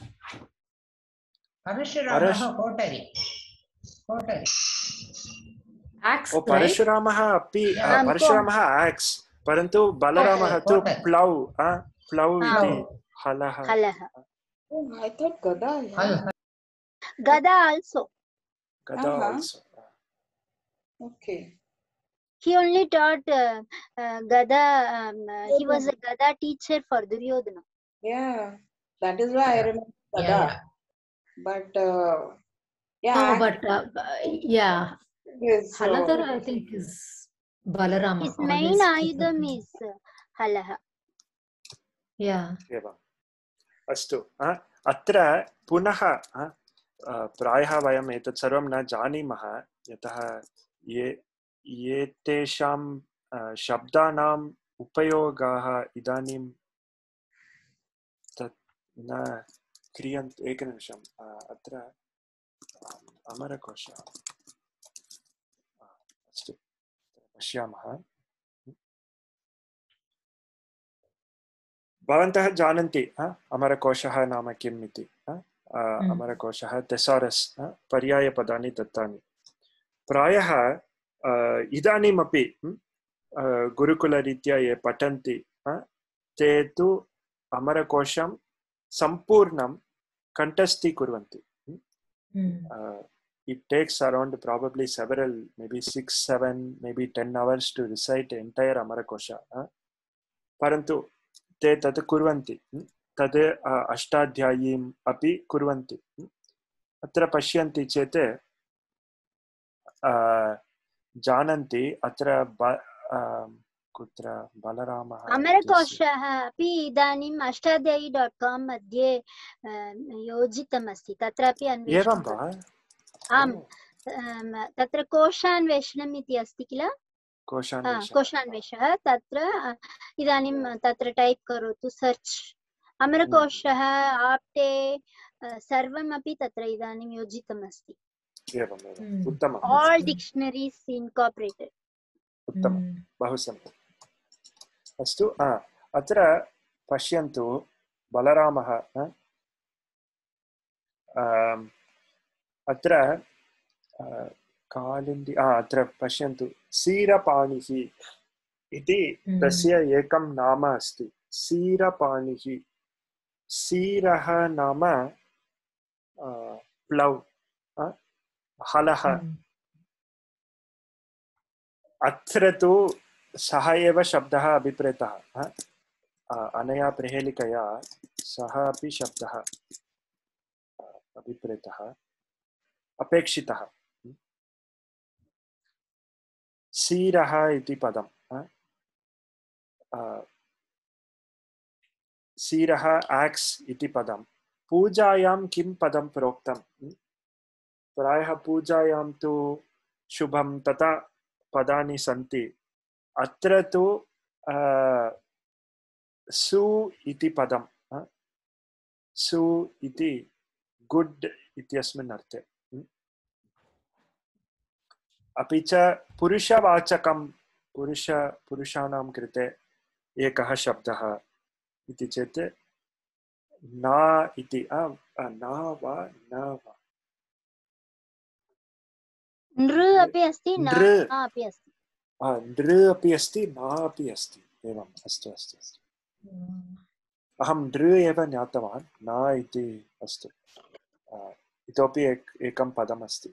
परशुरामः कोटरि. परशुरामः अपि परशुरामः aux, परन्तु बलरामः तु प्लौ इति हलः. I thought Gada. Gada also. Okay. He only taught Gada. He was a Gada teacher for Duryodhana. Yeah, that is why I remember Gada. Yeah. But Haladhara I think is Balarama. His main ayudham is Halaha. Yeah. अस्तु. अत्र पुनः प्रायः वयम् एतत् सर्वं न जानीमः, यतः एतेषां शब्दानाम् उपयोगाः इदानीं तत् न क्रियन्ते. एकनिमिषम्. अत्र अमरकोशः. अस्तु, पश्यामः. भवन्तः जानन्ति अमरकोशः नाम किम् इति? अमरकोशः thesaurus, पर्यायपदानि दत्तानि. प्रायः इदानीमपि गुरुकुलरीत्या ये पठन्ति ते तु अमरकोशं सम्पूर्णं कण्ठस्थी कुर्वन्ति. It takes around probably several, maybe 6, 7, maybe 10 hours to recite entire Amarakosha. Parantu te tat kurvanti. Tad ashtadhyayim api kurvanti. Atra pashyanti chete jananti atra kutra Balarama अमरकोशः अपि इदानीम् अष्टाध्यायी.com मध्ये योजितमस्ति. तत्रापि अन्वेषणं करोतु. आम्, तत्र कोशान्वेषणम् इति अस्ति किल, कोशान्वेषः. तत्र इदानीं तत्र टैप् करोतु, सर्च् अमरकोशः, आप्टे सर्वमपि तत्र इदानीं योजितमस्ति. All dictionaries incorporated. उत्तमं, बहु सम्यक्. अस्तु, अत्र पश्यन्तु, बलरामः अत्र कालिन्दी, अत्र पश्यन्तु, सीरपाणिः इति तस्य एकं नाम अस्ति. सीरपाणिः. सीरः नाम प्लौ, हलः. अत्र तु सः एव शब्दः अभिप्रेतः. अनया प्रहेलिकया सः अपि शब्दः अभिप्रेतः, अपेक्षितः. सीरः इति पदं, सीरः एक्स् इति पदं. पूजायां किं पदं प्रोक्तं? प्रायः पूजायां तु शुभं तथा पदानि सन्ति. अत्र तु सु इति पदं, सु इति गुड् इत्यस्मिन् अर्थे. अपि च पुरुषवाचकं, पुरुषाणां कृते एकः शब्दः इति चेत् ना इति, ना वा न वा, नृ अपि अस्ति, ना अपि अस्ति, नृ अपि अस्ति, ना अपि अस्ति. एवम्, अस्तु अस्तु अस्तु. अहं नृ एव ज्ञातवान्, ना इति. अस्तु, इतोपि एकं पदमस्ति.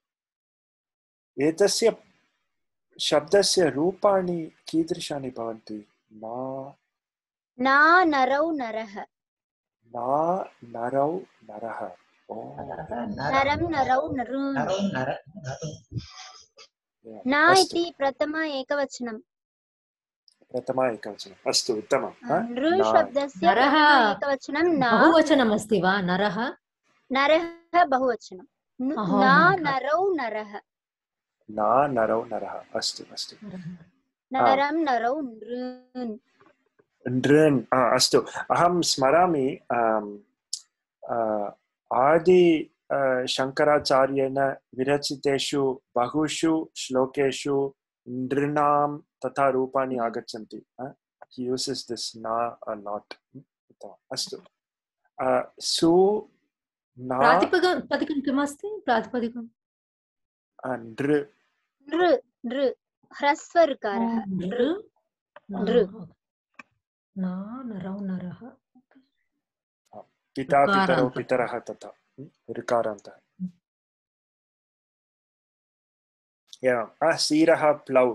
एतस्य शब्दस्य रूपाणि कीदृशानि भवन्ति? ना नरौ नरः, ना नरौ नरः, नरं नरौ नरून्. ना इति प्रथमा एकवचनं. प्रथमा एकवचनम्. अस्तु, उत्तमं. नृ शब्दस्य एकवचनं ना. बहुवचनम् अस्ति वा? नरः, नरः बहुवचनं. ना नरौ नरः, ना नरौ नरः. अस्तु अस्तु. नरं नरौ नृन्. नृन्. अस्तु, अहं स्मरामि, आदि शङ्कराचार्येण विरचितेषु बहुषु श्लोकेषु नृणां तथा रूपाणि आगच्छन्ति. He uses this na or not. अस्तु, सु ना. प्रातिपदिकं किमस्ति? प्रातिपदिकं नृ. नृ नृ ह्रस्वऋकारः. नृ नृ. ना नरौ नरः, पिता पितरौ पितरः तथा ऋकारान्तः. एवं, सीरः प्लौ.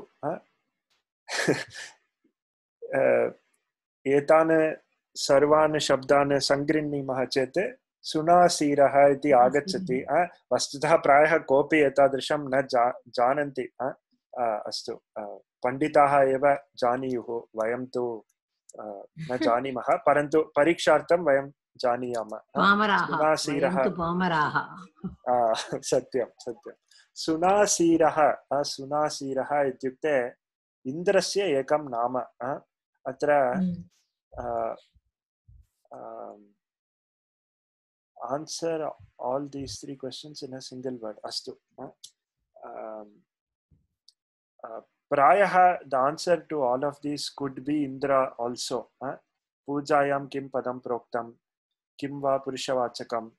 एतान् सर्वान् शब्दान् सङ्गृह्णीमः चेत् सुनासीरः इति आगच्छति. वस्तुतः प्रायः कोऽपि एतादृशं न जानन्ति. अस्तु, पण्डिताः एव जानीयुः, वयं तु न जानीमः, परन्तु परीक्षार्थं वयं जानीयामः. सुनासीरः, सत्यं सत्यं. सुनासीरः, सुनासीरः इत्युक्ते इन्द्रस्य एकं नाम. अत्र answer all these three questions in a single word. Astu. Prayah, the answer to all of these could be Indra also. Pujayam kim padam proktam, kim va purushavachakam,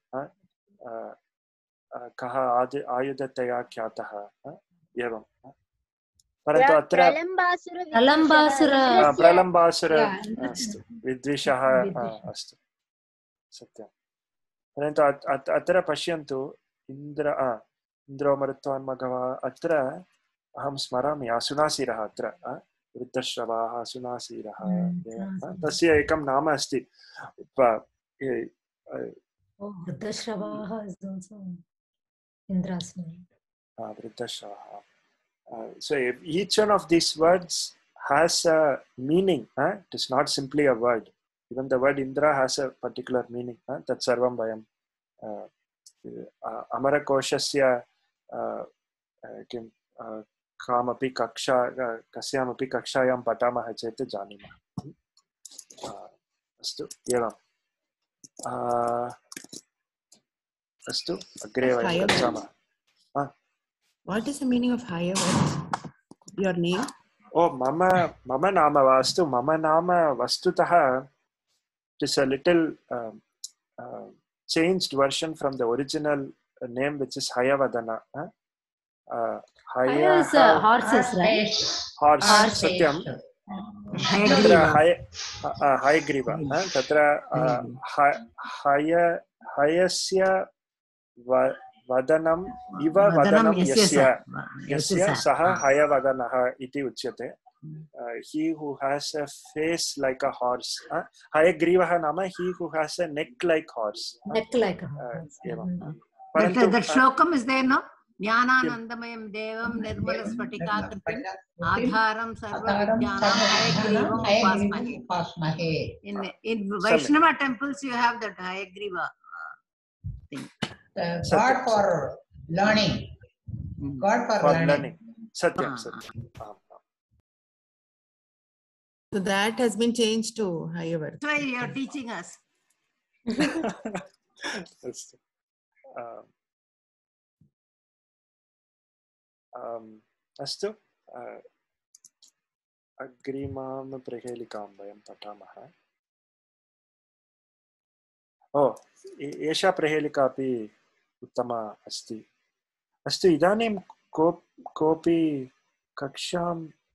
kaha ayudataya khyataha. Evam. परन्तु अत्र प्रलम्बासुर अस्तु, विद्विषः. अस्तु, सत्यम्. परन्तु अत्र पश्यन्तु इन्द्रो मरुत्वान् मघवा अत्र अहं स्मरामि असुनासीरः अत्र वृद्धश्रवाः असुनासीरः तस्य एकं नाम अस्ति वृद्धश्रवाः is also Indra's name. वृद्धश्रवाः. So each one of these words has a meaning. It is not simply a word. Even the word Indra has a particular meaning. Tat sarvam vayam Amarakoshasya किं कामपि कक्षा कस्यामपि कक्षायां पठामः चेत् जानीमः. अस्तु एवम् अस्तु अग्रे वयं गच्छामः. What is the meaning of higher words? Your name? Oh, mama nama vastu. Mama nama vastutah. It is a little changed version from the original name, which is Hayavadana. Haya is horses, right? Horse. Satyam. Hayagriva. Tatra hayasya vadanam iva vadanam yasya saha hayavadanah iti uchyate. He who has a face like a horse. Hayagrivaha nama he who has a neck like horse. Neck like a horse. That shlokam is there, no? Jnananandamayam devam nirmala sphatikakritim adharam sarva vijnanam hayagrivam upasmahe. In Vaishnava temples you have that hayagriva thing. God for learning. God for learning. Satyam. So that has been changed to higher words. That's why you are teaching us. अस्तु अग्रिमां प्रहेलिकां वयं पठामः. एषा प्रहेलिका अपि उत्तमा अस्ति. अस्तु इदानीं कोऽपि कक्षां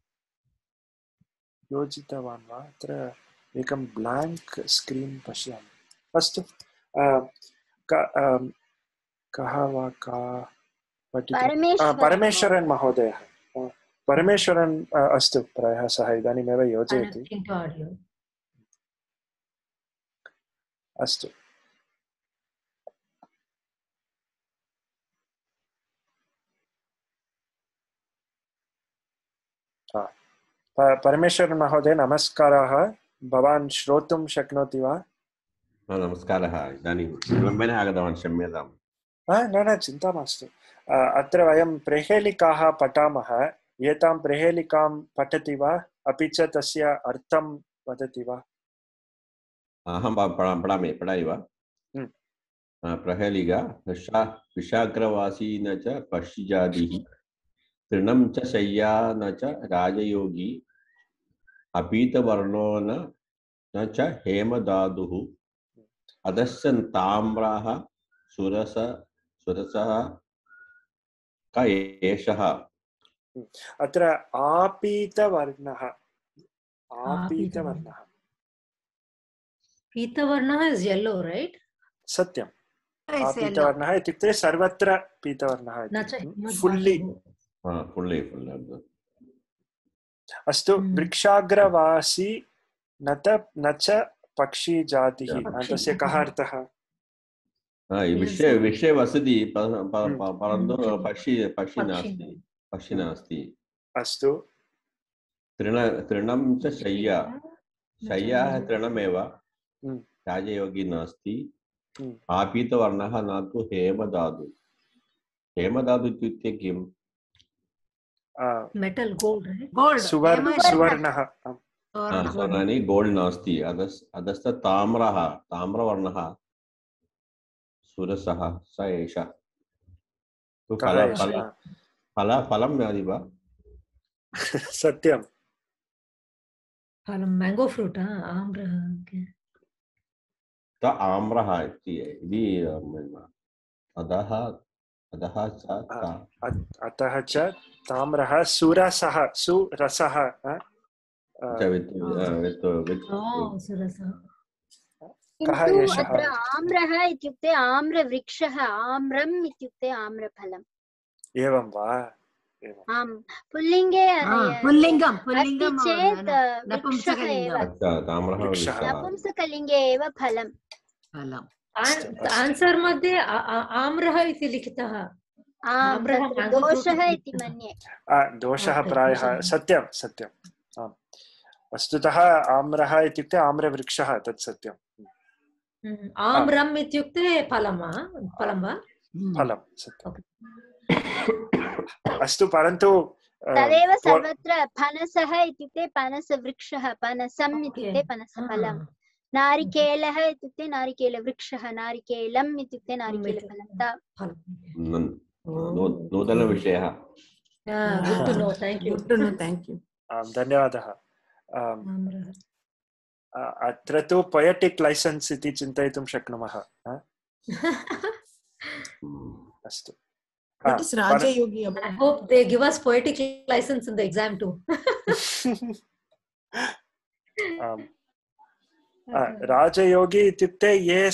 योजितवान् वा? अत्र एकं ब्लाङ्क् स्क्रीन् पश्यामि. अस्तु कः वा का परमेश्वरन् महोदयः. परमेश्वरन् अस्तु प्रायः सः इदानीमेव योजयति. अस्तु परमेश्वरन् महोदय नमस्कारः. भवान् श्रोतुं शक्नोति वा? नमस्कारः. इदानीं विलम्बेन आगतवान्, क्षम्यताम्. न चिन्ता मास्तु. अत्र वयं प्रहेलिकाः पठामः. एतां प्रहेलिकां पठति वा? अपि च तस्य अर्थं वदति वा? अहं पठामि वा? प्रहेलिका विशाग्रवासी न च पक्षिजातिः तृणं च शय्या न च राजयोगी अपीतवर्णो न च हेमदादुः अधश्च ताम्राः सुरसः क एषः. अत्र आपीतवर्णः पीतवर्णः is yellow, right? सत्यम्. पीतवर्णः इत्युक्ते सर्वत्र पीतवर्णः. फुल्ली. अस्तु वृक्षाग्रवासी न च पक्षी जातिः. तस्य कः अर्थः? विषये वसति परन्तु पक्षी नास्ति. अस्तु तृणं च शय्याः तृणमेव राजयोगी नास्ति. आपीतवर्णः न तु हेमदातु. हेमदातु इत्युक्ते किम्? मेटल गोल्ड सुवर्णः. स्वर्णानि गोल्ड् नास्ति. अधस्थ ताम्रवर्णः सुरसः स एष. फलं ज्ञाति वा? सत्यं. फलं मैंगो फ्रूट. आम्रः इति अतः च ताम्रः सुरसः. किन्तु अत्र आम्रः इत्युक्ते आम्रवृक्षः, आम्रम् इत्युक्ते आम्रफलम्। एवं वा? आम्, पुल्लिङ्गे पुल्लिङ्गं चेत् नपुंसकलिङ्गे एव फलम्। आन्सर् मध्ये आम्रः इति लिखितः, दोषः इति मन्ये। दोषः प्रायः सत्यं सत्यं। वस्तुतः आम्रः इत्युक्ते आम्रवृक्षः, तत् सत्यम्। आम्रम् इत्युक्ते फलं वा? फलं सत्यम्। अस्तु, परन्तु तदेव सर्वत्र पनसः इत्युक्ते पनसवृक्षः, पनसम् इत्युक्ते पनसफलम्, नारिकेलः इत्युक्ते नारिकेलवृक्षः, नारिकेलम् इत्युक्ते नारिकेलफलं। नूतनविषयः। धन्यवादः। अत्र तु पोयटिक् लैसेन्स् इति चिन्तयितुं शक्नुमः। अस्तु। What is Raja Yogi about? I hope they give us poetic license in the exam too. राजयोगी इत्युक्ते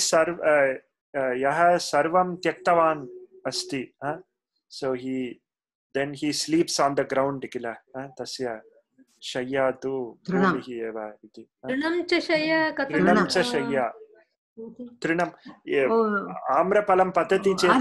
यः सर्वं त्यक्तवान् अस्ति, so he sleeps on the ground किल, तस्य शय्या तु भूमिः एव इति। तृणं च शय्या, तृणं च शय्या, तृणं आम्रफलं पतति चेत्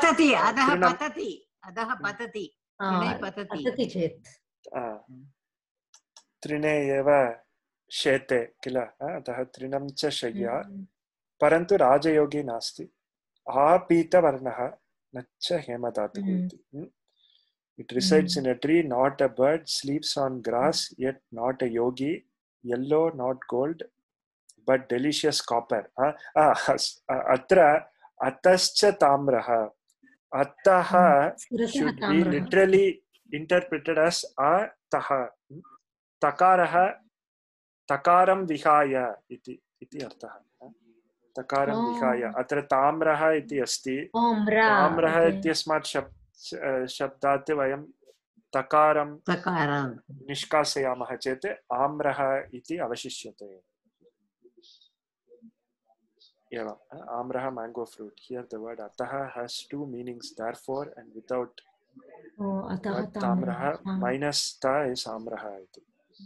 तृणे एव शेते किल, अतः तृणं च शय्या। परन्तु राजयोगी नास्ति, आपीतवर्णः न च हेमधातुः इति। It resides in a tree, not a bird, sleeps on grass, yet not a yogi, yellow, not gold, but delicious copper. Atra atascha tamraha. Attaha should be literally interpreted as ataha. Takaraha, takaram vihaya iti arthaha. Takaram vihaya. Atra tamraha iti asti. Tamraha ityasmat शब्दात् वयं तकारं निष्कासयामः चेत् आम्रः इति अवशिष्यते। एवं आम्रः mango fruit. Here the word ataha has two meanings, therefore and without. tamraha minus ta is amraha iti.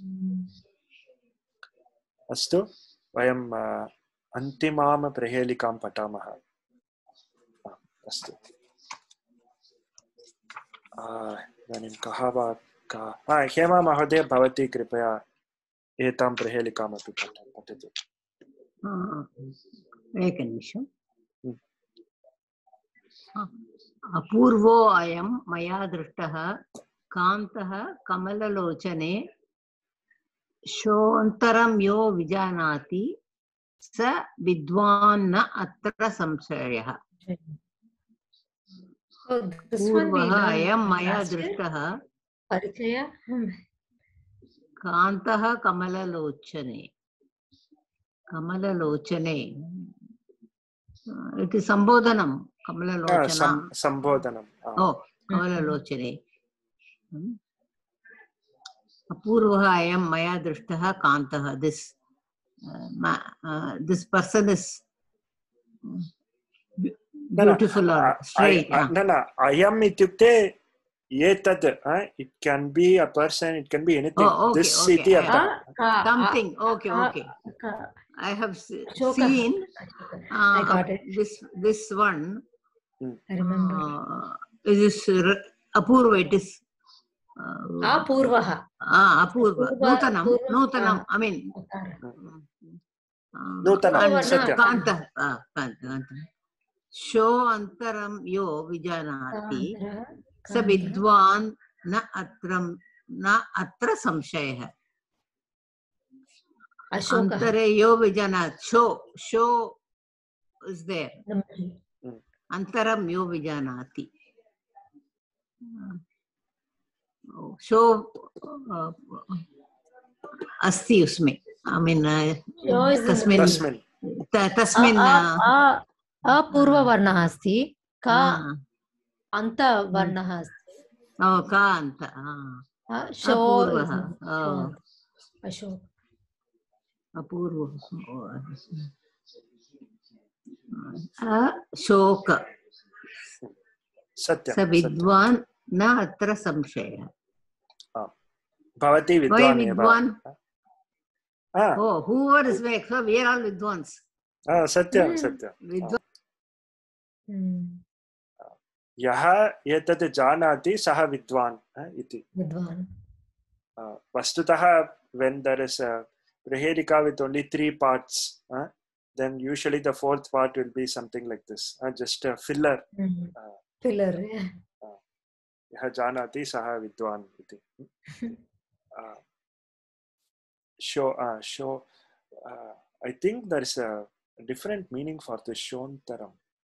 अस्तु, वयं अन्तिमां प्रहेलिकां पठामः। अस्तु, इदानीं कः वा हेमा महोदय, भवती कृपया एतां प्रहेलिकामपि पठतु। एकनिमिषम्। अपूर्वो अयं मया दृष्टः कान्तः कमललोचने, शोऽन्तरं यो विजानाति स विद्वान् न अत्र संशयः। पूर्वः अयं मया दृष्टः कान्तः कमललोचने। कमललोचने इति सम्बोधनं, कमललोचना सम्बोधनं। कमललोचने। अपूर्वः अयं मया दृष्टः कान्तः। This person is beautiful or straight. Ayam ityukte etad. It can be a person, it can be anything. This iti artha. Something. Okay. I have seen this one. I remember. This Apurva. It is Apurvaha. Apurva. Nutanam. I mean. Nutanam. Kanta. Sho antaram yo vijanati sa vidwan na atra samshayah. Antare yo vijanat. Sho is there. Antaram yo vijanati. Sho asti usme. I mean, tasmin. अपूर्ववर्णः अस्ति, का अन्तवर्णः अस्ति। का अन्त अपूर्वः अपूर्वः शोक सत्यं स विद्वान् न अत्र संशयः भवती विद्वान् एव oh whoever is weak so we are all vidwans सत्यं सत्यं यः एतत् जानाति सः विद्वान् इति वस्तुतः when there is a Prahelika with only 3 parts then usually the 4th part will be something like this just a filler यः जानाति सः विद्वान् इति show I think there is a different meaning for the shontaram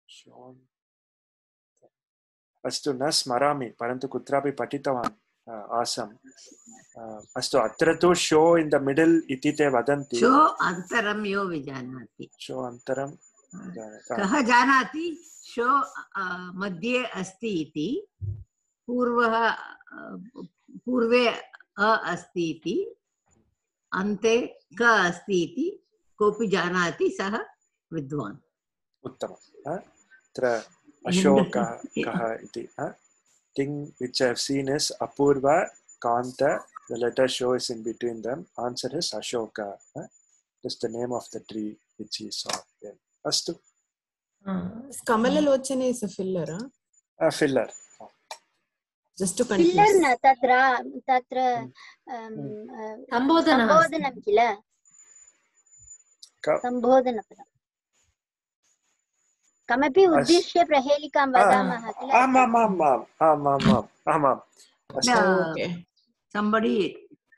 अस्तु न स्मरामि परन्तु कुत्रापि पठितवान् आसम् अस्तु अत्र तु शो इन् द मिडल् इति ते वदन्ति शो अन्तरं यो विजानाति शो अन्तरं कः जानाति शो मध्ये अस्ति इति पूर्वे अ अस्ति इति अन्ते क अस्ति इति कोऽपि जानाति सः विद्वान् उत्तमम् अत्र अशोकः कः इति thing which I have seen is Apurva, Kanta, the letter show is in between them. Answer is Ashoka. That's the name of the tree which he saw. Yeah. Astu. Kamala Lochane is a filler, A filler. Just to confuse. Filler na tatra sambodhanam kila. Sambodhana padam. कमपि उद्दिश्य प्रहेलिकां वदामः किल आमाम् somebody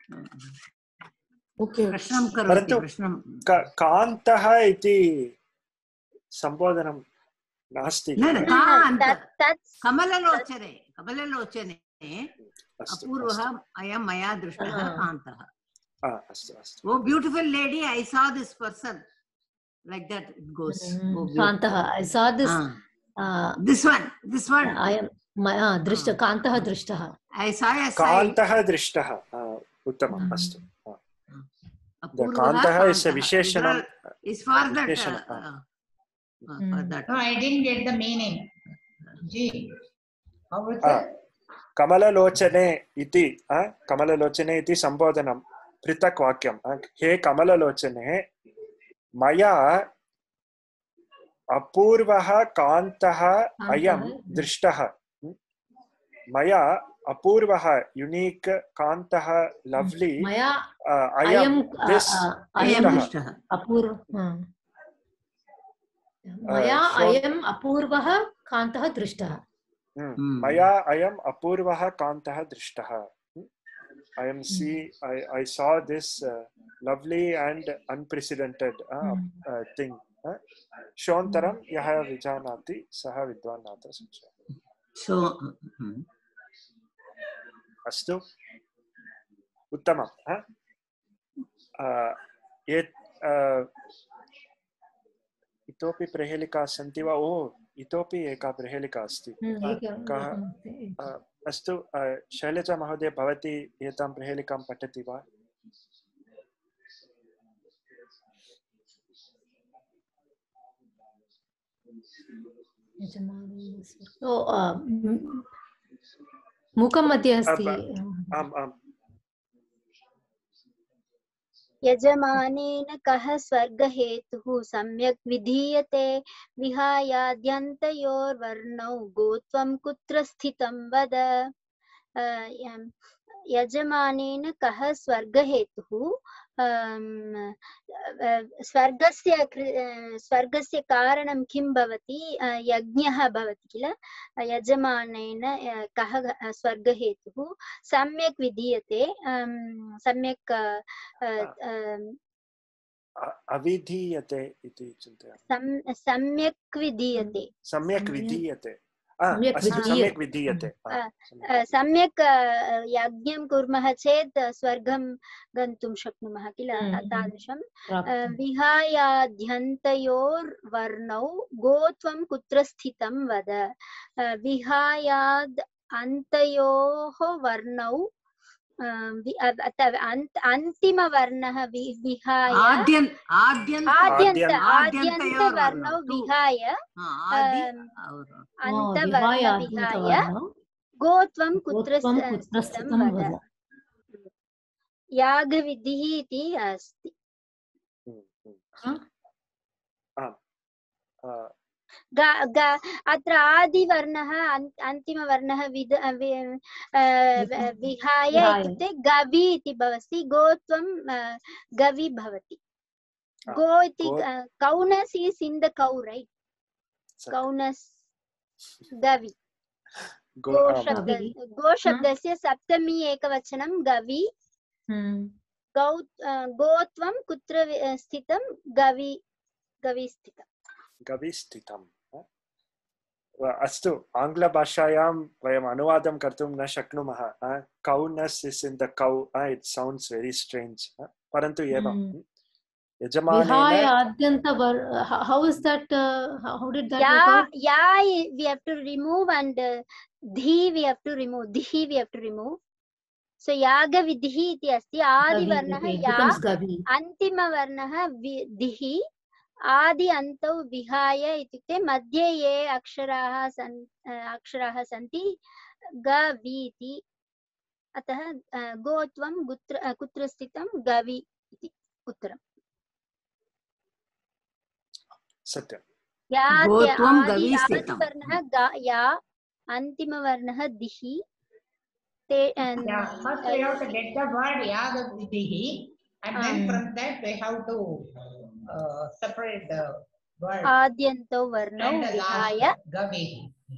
प्रश्नं करोति कान्तः इति सम्बोधनं नास्ति कमललोचने अपूर्वः अयं मया दृष्टः कान्तः Oh beautiful lady, I saw this person. Like that it goes. Kantaha. I saw this. This one. I am my drishta. Kantaha drishtaha. I saw a sight. Kantaha drishtaha. Uttamam. Astu. The Kantaha is a visheshanam. Is for that. For that. No, I didn't get the meaning. Gee. How was it? Kamala Lochane iti. Kamala Lochane iti sambodhanam. Pritak vakyam. He Kamala Lochane. मया अपूर्वः कान्तः अयं दृष्टः मया अपूर्वः unique कान्तः lovely अयं दृष्टः अपूर्व मया अयं अपूर्वः कान्तः दृष्टः मया अयं अपूर्वः कान्तः दृष्टः I saw this lovely and unprecedented thing. Shontaram yaha vijanati saha vidwan natra samshaya. So, astu uttamam. Itopi prehelika santi va itopi eka prehelika asti. अस्तु शैलजा महोदय भवती एतां प्रहेलिकां पठति वा मुखं मध्ये अस्ति आम् यजमानेन कः स्वर्गहेतुः सम्यक् विधीयते विहायाद्यन्तयोर्वर्णौ गोत्वं कुत्र स्थितं वद यजमानेन कः स्वर्गहेतुः स्वर्गस्य कारणं किं भवति यज्ञः भवति किल यजमानेन कः स्वर्गहेतुः सम्यक् विधीयते सम्यक् अविधीयते इति चिन्तयामि सम्यक् विधीयते सम्यक् यज्ञं कुर्मः चेत् स्वर्गं गन्तुं शक्नुमः किल तादृशं विहायाद्यन्तयोर्वर्णौ गोत्वं कुत्र स्थितं वद विहायाद् अन्तयोः वर्णौ अन्तिमवर्णः विहाय आद्यन्तवर्णौ विहाय अन्तवर्णं विहाय गोत्वं कुत्र स्थितं वद। यागविधिः इति अस्ति। अत्र आदिवर्णः अन्तिमवर्णः विहाय इत्युक्ते गवि इति भवति। गोत्वं गवि भवति। गो इति कौनस् is in the cow right. कौनस् गवि। गो शब्दस्य सप्तमी एकवचनं गवि। गोत्वं कुत्र स्थितं गवि स्थितं। गविस्थितम्। अस्तु, आङ्ग्लभाषायां वयम् अनुवादं कर्तुं न शक्नुमः। कौनस् is in the cow, it sounds very strange, परन्तु एवं how is that how did that work out? Ya we have to remove and dhi we have to remove. So yaga vidhi iti asti. Adi varnah ya, antima varnah dihi, आदि अन्तौ विहाय इत्युक्ते मध्ये ये अक्षराः सन्ति गवि इति। अतः गोत्वं कुत्र स्थितं गवि इति उत्तरम्। सत्यं। आदिवर्णः या, अन्तिमवर्णः दिहि। First we have to get the word yagavidhi, and then from that we have to separate the word. Adyanto varno vihaya gavi.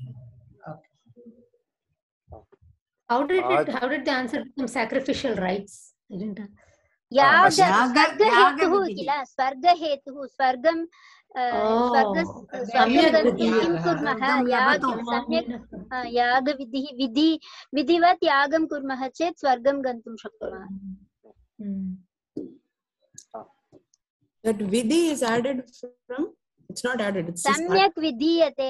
How did the answer become sacrificial rites? I didn't. स्वर्गहेतुः किल, स्वर्गहेतुः स्वर्गं किं कुर्मः, यागविधिः विधिवत् यागं कुर्मः चेत् स्वर्गं गन्तुं शक्नुमः। That vidhi is added from, it's not added, it's सम्यक् विधीयते।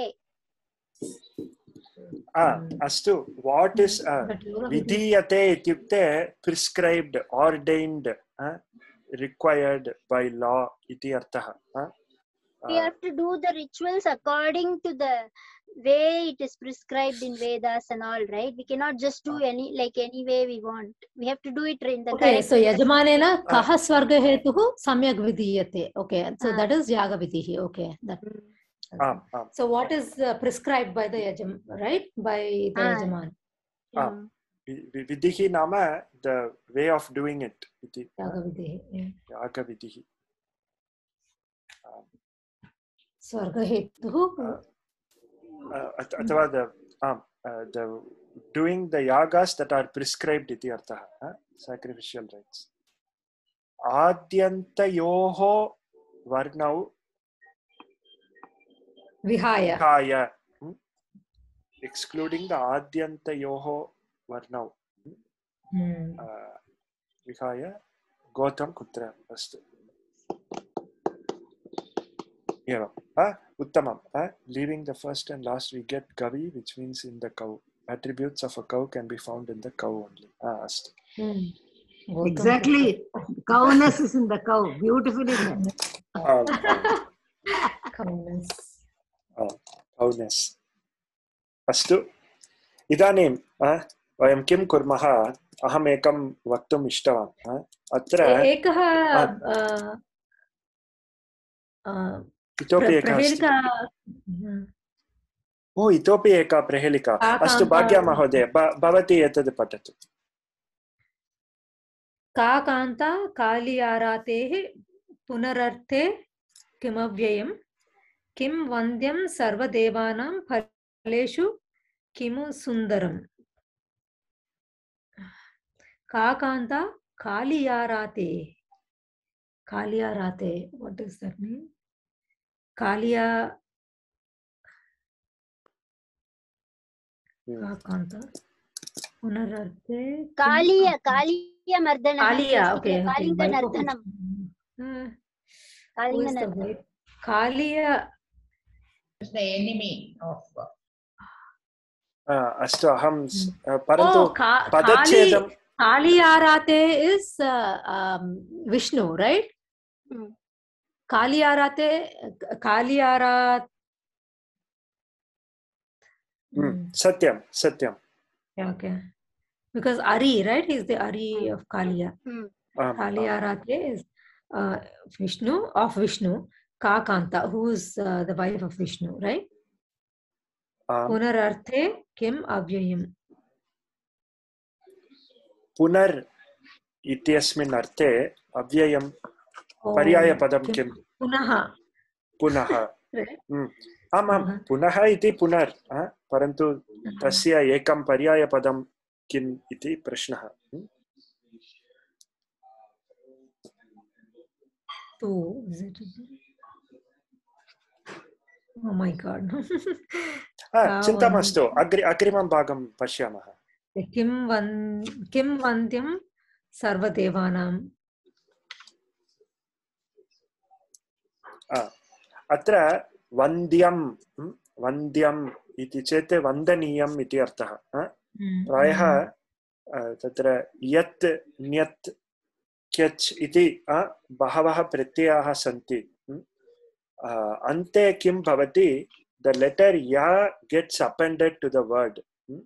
अस्तु, what is vidhiyate ityukte prescribed, ordained, required by law iti artha. We have to do the rituals according to the way it is prescribed in Vedas and all, right? We cannot just do any way we want. We have to do it in the correct. So yajamanena kaha swarga hetuh samyak vidhiyate. Okay, so that is yaga vidhi. Okay, that. So what is prescribed by the yajam, right? By the yajaman. Vidhi nama the way of doing it. Yaga vidhi. Yaga vidhi. Swarga hetuh. The doing the yagas that are prescribed iti artha, sacrificial rites. Adyantayoho varnau vihaya, excluding the adyantayoho varnau vihaya gotam kutra astu. Evam. Uttamam. Leaving the first and last, we get gavi, which means in the cow. Attributes of a cow can be found in the cow only. Astu. Exactly. Cowness is in the cow. Beautifully said. Cowness. Cowness. Astu. Idanim. Vayam kim kurmaha. Aham ekam vaktum ishtavam. Atra. इतोपि एका प्रहेलिका। अस्तु भाग्या महोदय, भवती एतद् पठतु। का कान्ता कालियारातेः पुनरर्थे किमव्ययं, किं वन्द्यं सर्वदेवानां फलेषु किमु सुन्दरम्। का कान्ता कालियारातेः. Kaliyarate, what does that mean? Kaliya Kanta Punararte Kaliya Mardana. Kaliya, okay. Kalinga Nardhanam. Kaliya is the enemy of अस्तु अहं परन्तु पदच्छेदं Kaliyarate is Vishnu, right? Kaliyarate, Satyam, Satyam. Yeah, okay. Because Ari, right, is the Ari of Kaliya. Kaliyarate is Vishnu, of Vishnu. Kakanta, who is the wife of Vishnu, right? Punararthe kim avyayam. Punar ityasmin arte avyayam पर्यायपदं किम्? पुनः. पुनः. आमां पुनः इति पुनर्, परन्तु तस्य एकं पर्यायपदं किम् इति प्रश्नः. Oh my God. चिन्ता मास्तु, अग्रिमं भागं पश्यामः. किं वन्द्यं सर्वदेवानाम्. अत्र वन्द्यं वन्द्यम् इति चेत् वन्दनीयम् इति अर्थः. प्रायः तत्र यत् न्यत् क्यच् इति बहवः प्रत्ययाः सन्ति. अन्ते किं भवति? The letter ya gets appended to the word.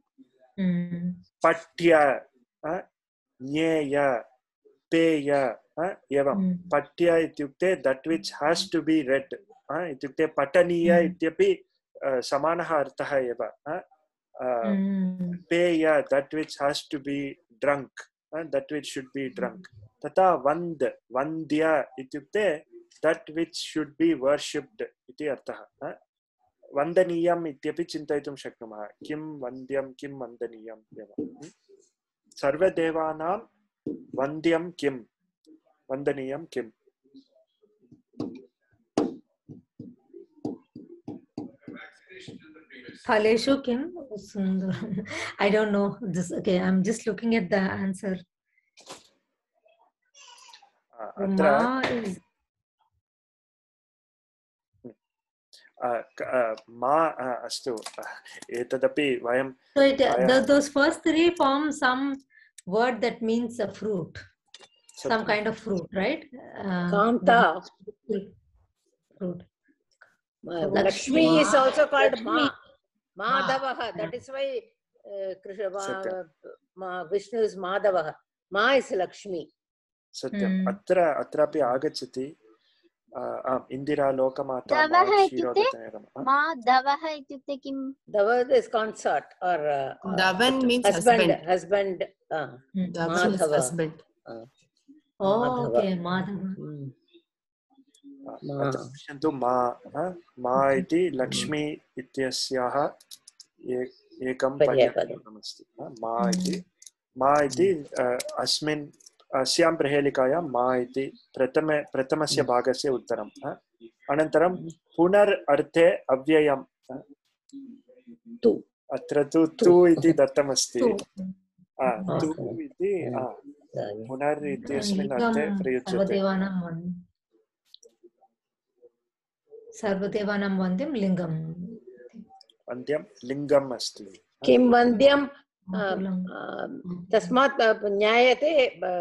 Patya, Nyeya, Peya, evam. Patya ityukte that which has to be read. Ityukte pataniya ityapi samanah artha eva. Peya, that which has to be drunk. That which should be drunk. Tata vandya ityukte that which should be worshipped iti artha. Vandaniyam ityapi chintayitum shaknumah. Kim vandyam, kim vandaniyam eva. Sarva devanam vandyam kim. Vandaniyam kim. Phaleshu kim sundaram. I don't know this. Okay, I'm just looking at the answer. Ma is ma astu etadapi vayam. So those first three form some word that means a fruit, some kind of fruit, right? Kanta. Fruit. Lakshmi is also called Ma. Madhavaha. That is why Vishnu is Madhavaha. Ma is Lakshmi. Satyam. Atrapi agachati. Indira Lokamaata Ma Davaha ityukte kim? Dava is consort or Davan means husband. Husband. Davan is husband. Oh, okay, Madhava. पश्यन्तु मा इति लक्ष्मी इत्यस्याः एकं पर्यायपदमस्ति. मा इति अस्यां प्रहेलिकायां मा इति प्रथमस्य भागस्य उत्तरम्. अनन्तरं पुनर् अर्थे अव्ययम्. अत्र तु इति दत्तमस्ति. तु इति पुनर् इत्यस्मिन् अर्थे प्रयुज्यते. सर्वदेवानां वन्द्यं लिङ्गम्. वन्द्यं लिङ्गम् अस्ति. किं वन्द्यं तस्मात् ज्ञायते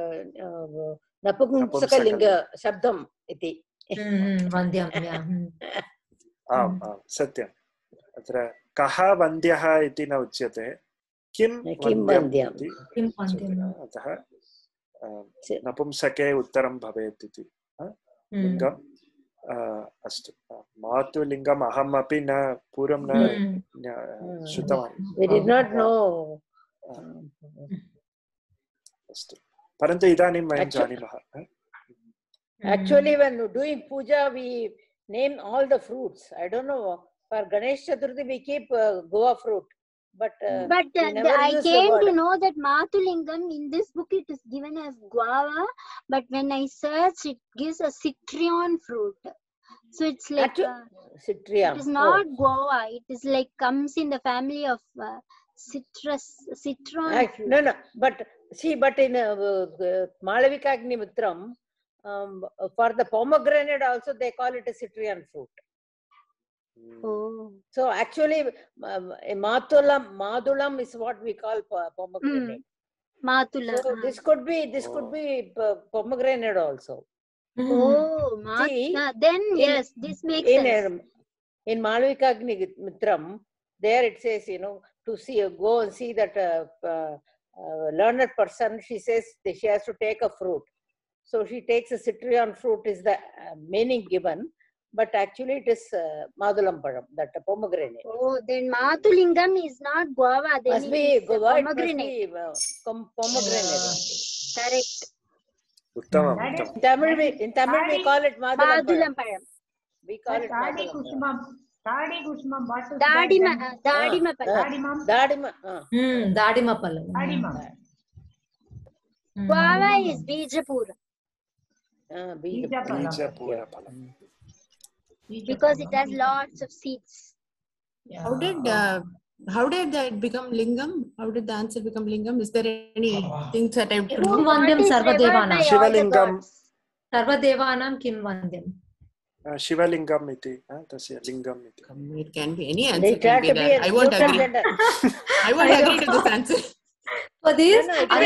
नपुंसकलिङ्ग शब्दम् इति. वन्द्यं. आम् आम् सत्यम्. अत्र कः वन्द्यः इति न उच्यते, किं वन्द्यम् इति. अतः नपुंसके उत्तरं भवेत् इति. लिङ्गम् अस्तु. मातुलिङ्गम् अहम् अपि न पूर्वं न श्रुतवान्. We did not know. अस्तु, परन्तु इदानीं वयं जानीमः. Actually, when doing puja, we name all the fruits. I don't know. For Ganesh Chaturthi, we keep guava fruit. But I came to know that Matulingam in this book it is given as guava, but when I search, it gives a citron fruit. So it's like citron. It is not guava. It is like comes in the family of citron. No. But see, but in Malavika Agnimitram, for the pomegranate also they call it a citron fruit. Oh. So actually, Madulam is what we call pomegranate. Matula. So this could be pomegranate also. Oh, then yes, this makes sense. In Malvika there it says, to go and see that learned person. She says that she has to take a fruit. So she takes a citron fruit is the meaning given, but actually it is Madulamparam, that pomegranate. Oh, then Matulingam is not guava. Then Must be pomegranate. Pomegranate. Correct. In Tamil we call it Madulamparam. We call it Madulamparam. Dadi Kusumam. Dadima palam. Guava is Bijapura. Bijapura palam. Because it has lots of seeds. Yeah. How did that become lingam? How did the answer become lingam? Is there any things that I have to know? Vandam Sarvadevanam. Shivalingam. Sarvadevanam Kim Vandyam. Shivalingam iti. Tasya lingam iti. It can be any answer. Can be there. I won't agree. I won't agree to this answer. For this,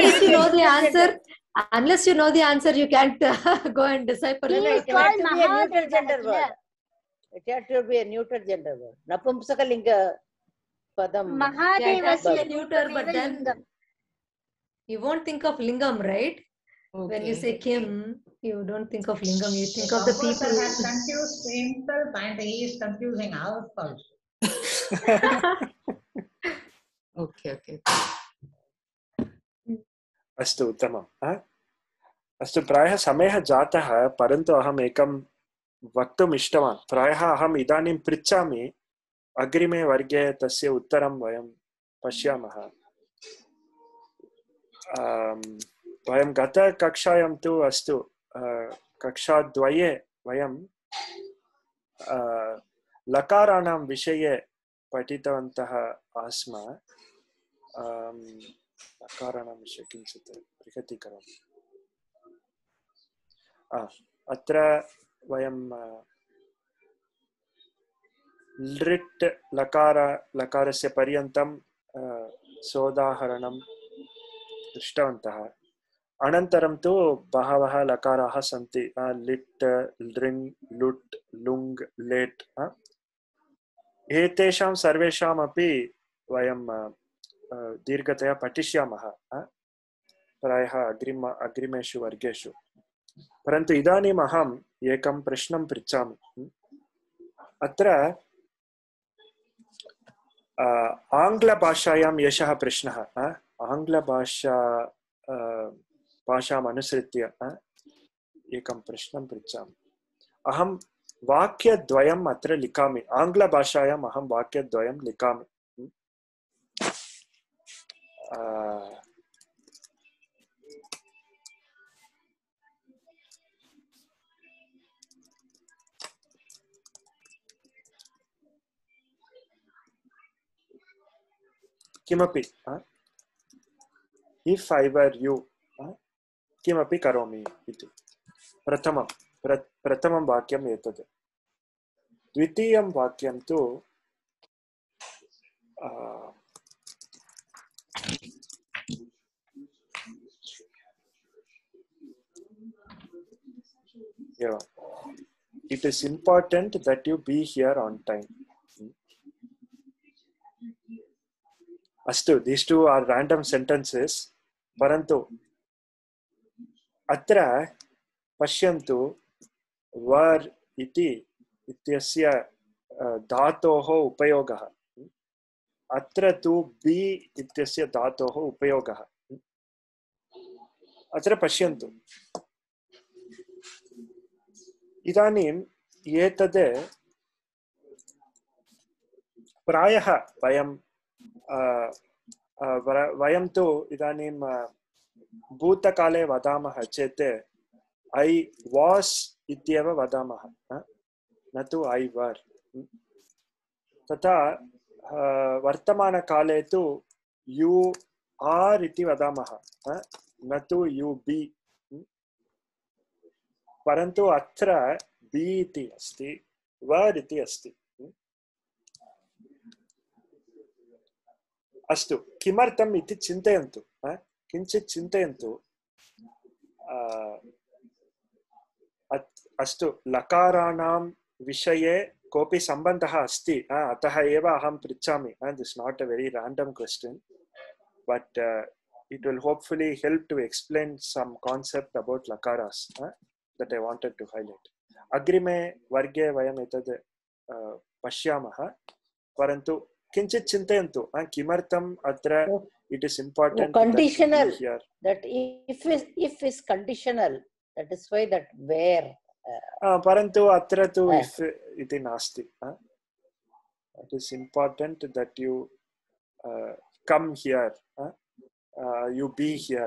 unless you know the answer, you can't go and decipher. It has to be a neutral gender word. It has to be a neutral gender word. Napumsakalinga padam. Mahadevasya neuter, but then you won't think of lingam, right? Okay. When you say Kim, you don't think of lingam. You think of the people. The has confused himself and he is confusing us also. Okay. अस्तु उत्तमम् अस्तु प्रायः समयः जातः परन्तु अहम् एकं वक्तुम् इष्टवान् प्रायः अहम् इदानीं पृच्छामि अग्रिमे वर्गे तस्य उत्तरं वयं पश्यामः वयं गतकक्षायां तु अस्तु कक्षाद्वये वयं लकाराणां विषये पठितवन्तः आस्म लकाराणां विषये किञ्चित् बृहतीकरोमि अत्र वयं लृट् लकारस्य पर्यन्तं सोदाहरणं दृष्टवन्तः अनन्तरं तु बहवः लकाराः सन्ति लिट् लृङ् लुट् लुङ् लेट् एतेषां सर्वेषामपि वयं दीर्घतया पठिष्यामः प्रायः अग्रिमेषु वर्गेषु परन्तु इदानीम् अहम् एकं प्रश्नं पृच्छामि अत्र आङ्ग्लभाषायां एषः प्रश्नः भाषाम् अनुसृत्य एकं प्रश्नं पृच्छामि अहं वाक्यद्वयम् अत्र लिखामि आङ्ग्लभाषायाम् अहं वाक्यद्वयं लिखामि किमपि if I were you किमपि करोमि इति प्रथमं वाक्यम् एतत् द्वितीयं वाक्यं तु it is important that you be here on time. Astu, these two are random sentences. Parantu atra pashyantu var iti ityasya dhatoho upayogaha. Atra tu be ityasya dhatoho upayogaha. Atra pashyantu. इदानीं एतद् प्रायः वयं तु इदानीं भूतकाले वदामः चेत् I was इत्येव वदामः न तु ऐ वर् तथा वर्तमानकाले तु यु आर् इति वदामः न तु यु बी परन्तु अत्र बी इति अस्ति वर् इति अस्ति अस्तु किमर्थम् इति चिन्तयन्तु किञ्चित् चिन्तयन्तु अस्तु लकाराणां विषये कोऽपि सम्बन्धः अस्ति अतः एव अहं पृच्छामि this not a very random question but it will hopefully help to explain some concept about lakaras that I wanted to highlight. अग्रिमे वर्गे वयम् एतद् पश्यामः परन्तु किञ्चित् चिन्तयन्तु किमर्थम् अत्र it is important conditional that if is conditional, that is why that where परन्तु अत्र तु if इति नास्ति. It is important that you come here, you be here.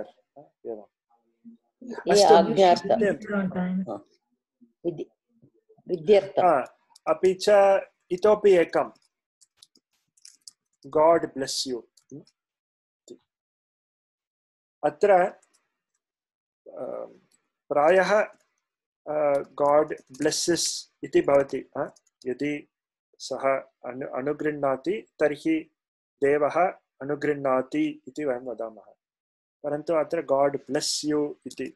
अपि च इतोपि एकं God bless you. अत्र प्रायः God blesses इति भवति. यदि सः अनुगृह्णाति तर्हि देवः अनुगृह्णाति इति वयं वदामः. परन्तु अत्र God bless you इति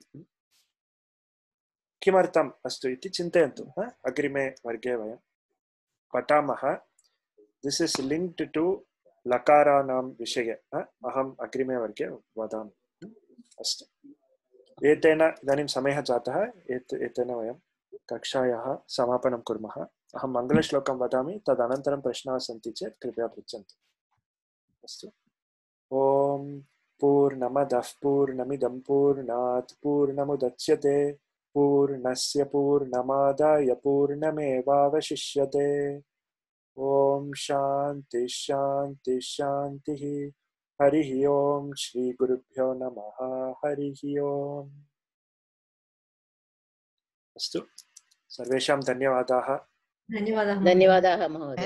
किमर्थम् अस्तु इति चिन्तयन्तु. अग्रिमे वर्गे वयं पठामः. This is linked to लकाराणां विषये अहम् अग्रिमे वर्गे वदामि. अस्तु एतेन इदानीं समयः जातः. एतेन वयं कक्षायाः समापनं कुर्मः. अहं मङ्गलश्लोकं वदामि तदनन्तरं प्रश्नाः सन्ति चेत् कृपया पृच्छन्तु. अस्तु ॐ पूर्णमदः पूर्णमिदं पूर्णात् पूर्णमुदच्यते पूर्णस्य पूर्णमादाय पूर्णमेवावशिष्यते. ॐ शान्ति शान्ति शान्तिः. हरिः ॐ श्री गुरुभ्यो नमः. हरिः ॐ. अस्तु सर्वेषां धन्यवादाः. धन्यवादाः महोदय.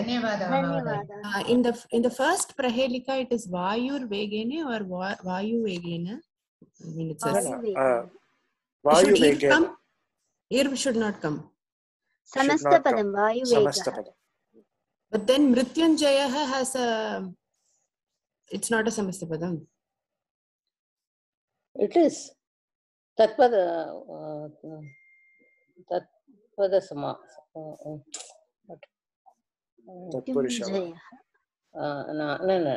In the first prahelika it is vayur vegene or vayu vegena. I mean it's vayu vegena. Ir should not come. Samastapadam vayu vega. But then Mrityunjaya has a, it's not a samastapadam. It is tatpada sama tatpurusha. No.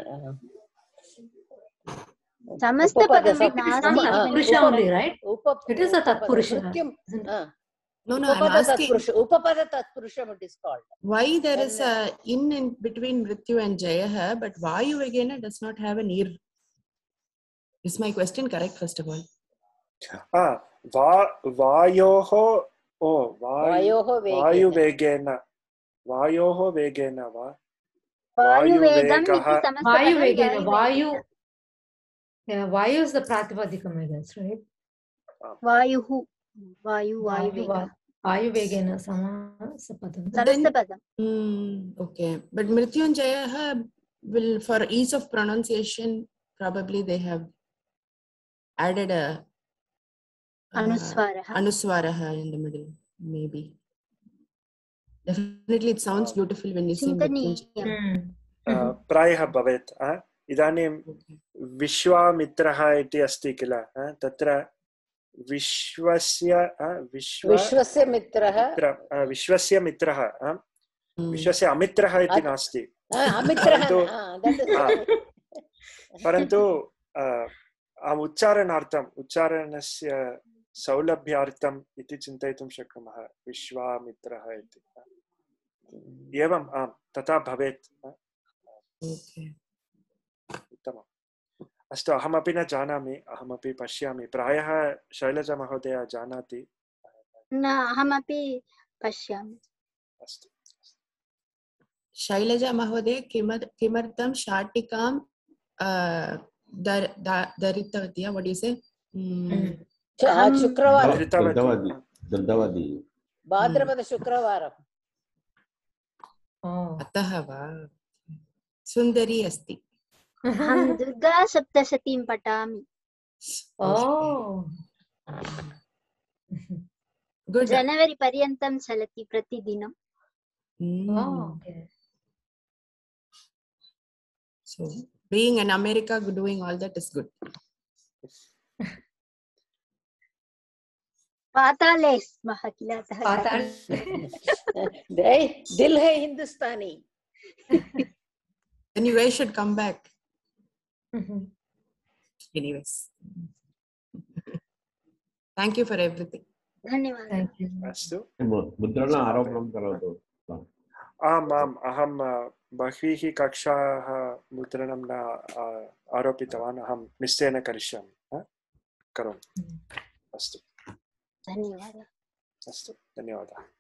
Samastapadam tatpurusha only, right? It is a tatpurusha. No, I'm asking. Upapada tatpurusham it is called. Why there is a in between Mrityu and Jaya, but Vayu again does not have an ir? Is my question correct, first of all? Vayoho vegena va vayu vegena vayu is the pratipadikam, I guess, right? vayu vegena samastapadam. Okay, but Mrityunjaya will, for ease of pronunciation, probably they have added a anuswara in the middle, maybe. Definitely it sounds beautiful when you say प्रायः भवेत्. इदानीं विश्वामित्रः इति अस्ति किल. तत्र विश्वस्य मित्रः विश्वस्य अमित्रः इति नास्ति. परन्तु उच्चारणस्य सौलभ्यार्थम् इति चिन्तयितुं शक्नुमः. विश्वामित्रः इति एवम् आम् तथा भवेत्. उत्तमम्. अस्तु अहमपि न जानामि, अहमपि पश्यामि. प्रायः शैलजा महोदय जानाति. न अहमपि पश्यामि. अस्तु शैलजा महोदय किमर्थं शाटिकां धरितवती? what do you say? शुक्रवारं भाद्रपद शुक्रवारं. अतः वा सुन्दरी अस्ति. अहं दुर्गा सप्तशतीं पठामि. जनवरी पर्यन्तं चलति प्रतिदिनं. So being in America, doing all that is good. पाताले स्मः किल अतः दिल है हिंदुस्तानी. Then you guys should come back. Anyways, thank you for everything. धन्यवादः. अस्तु. मुद्रण आरोपणं करोतु. आम् आम् अहं बह्वीः कक्षाः मुद्रणं न आरोपितवान्. अहं निश्चयेन करिष्यामि. करोमि. अस्तु. धन्यवादः. अस्तु धन्यवादः.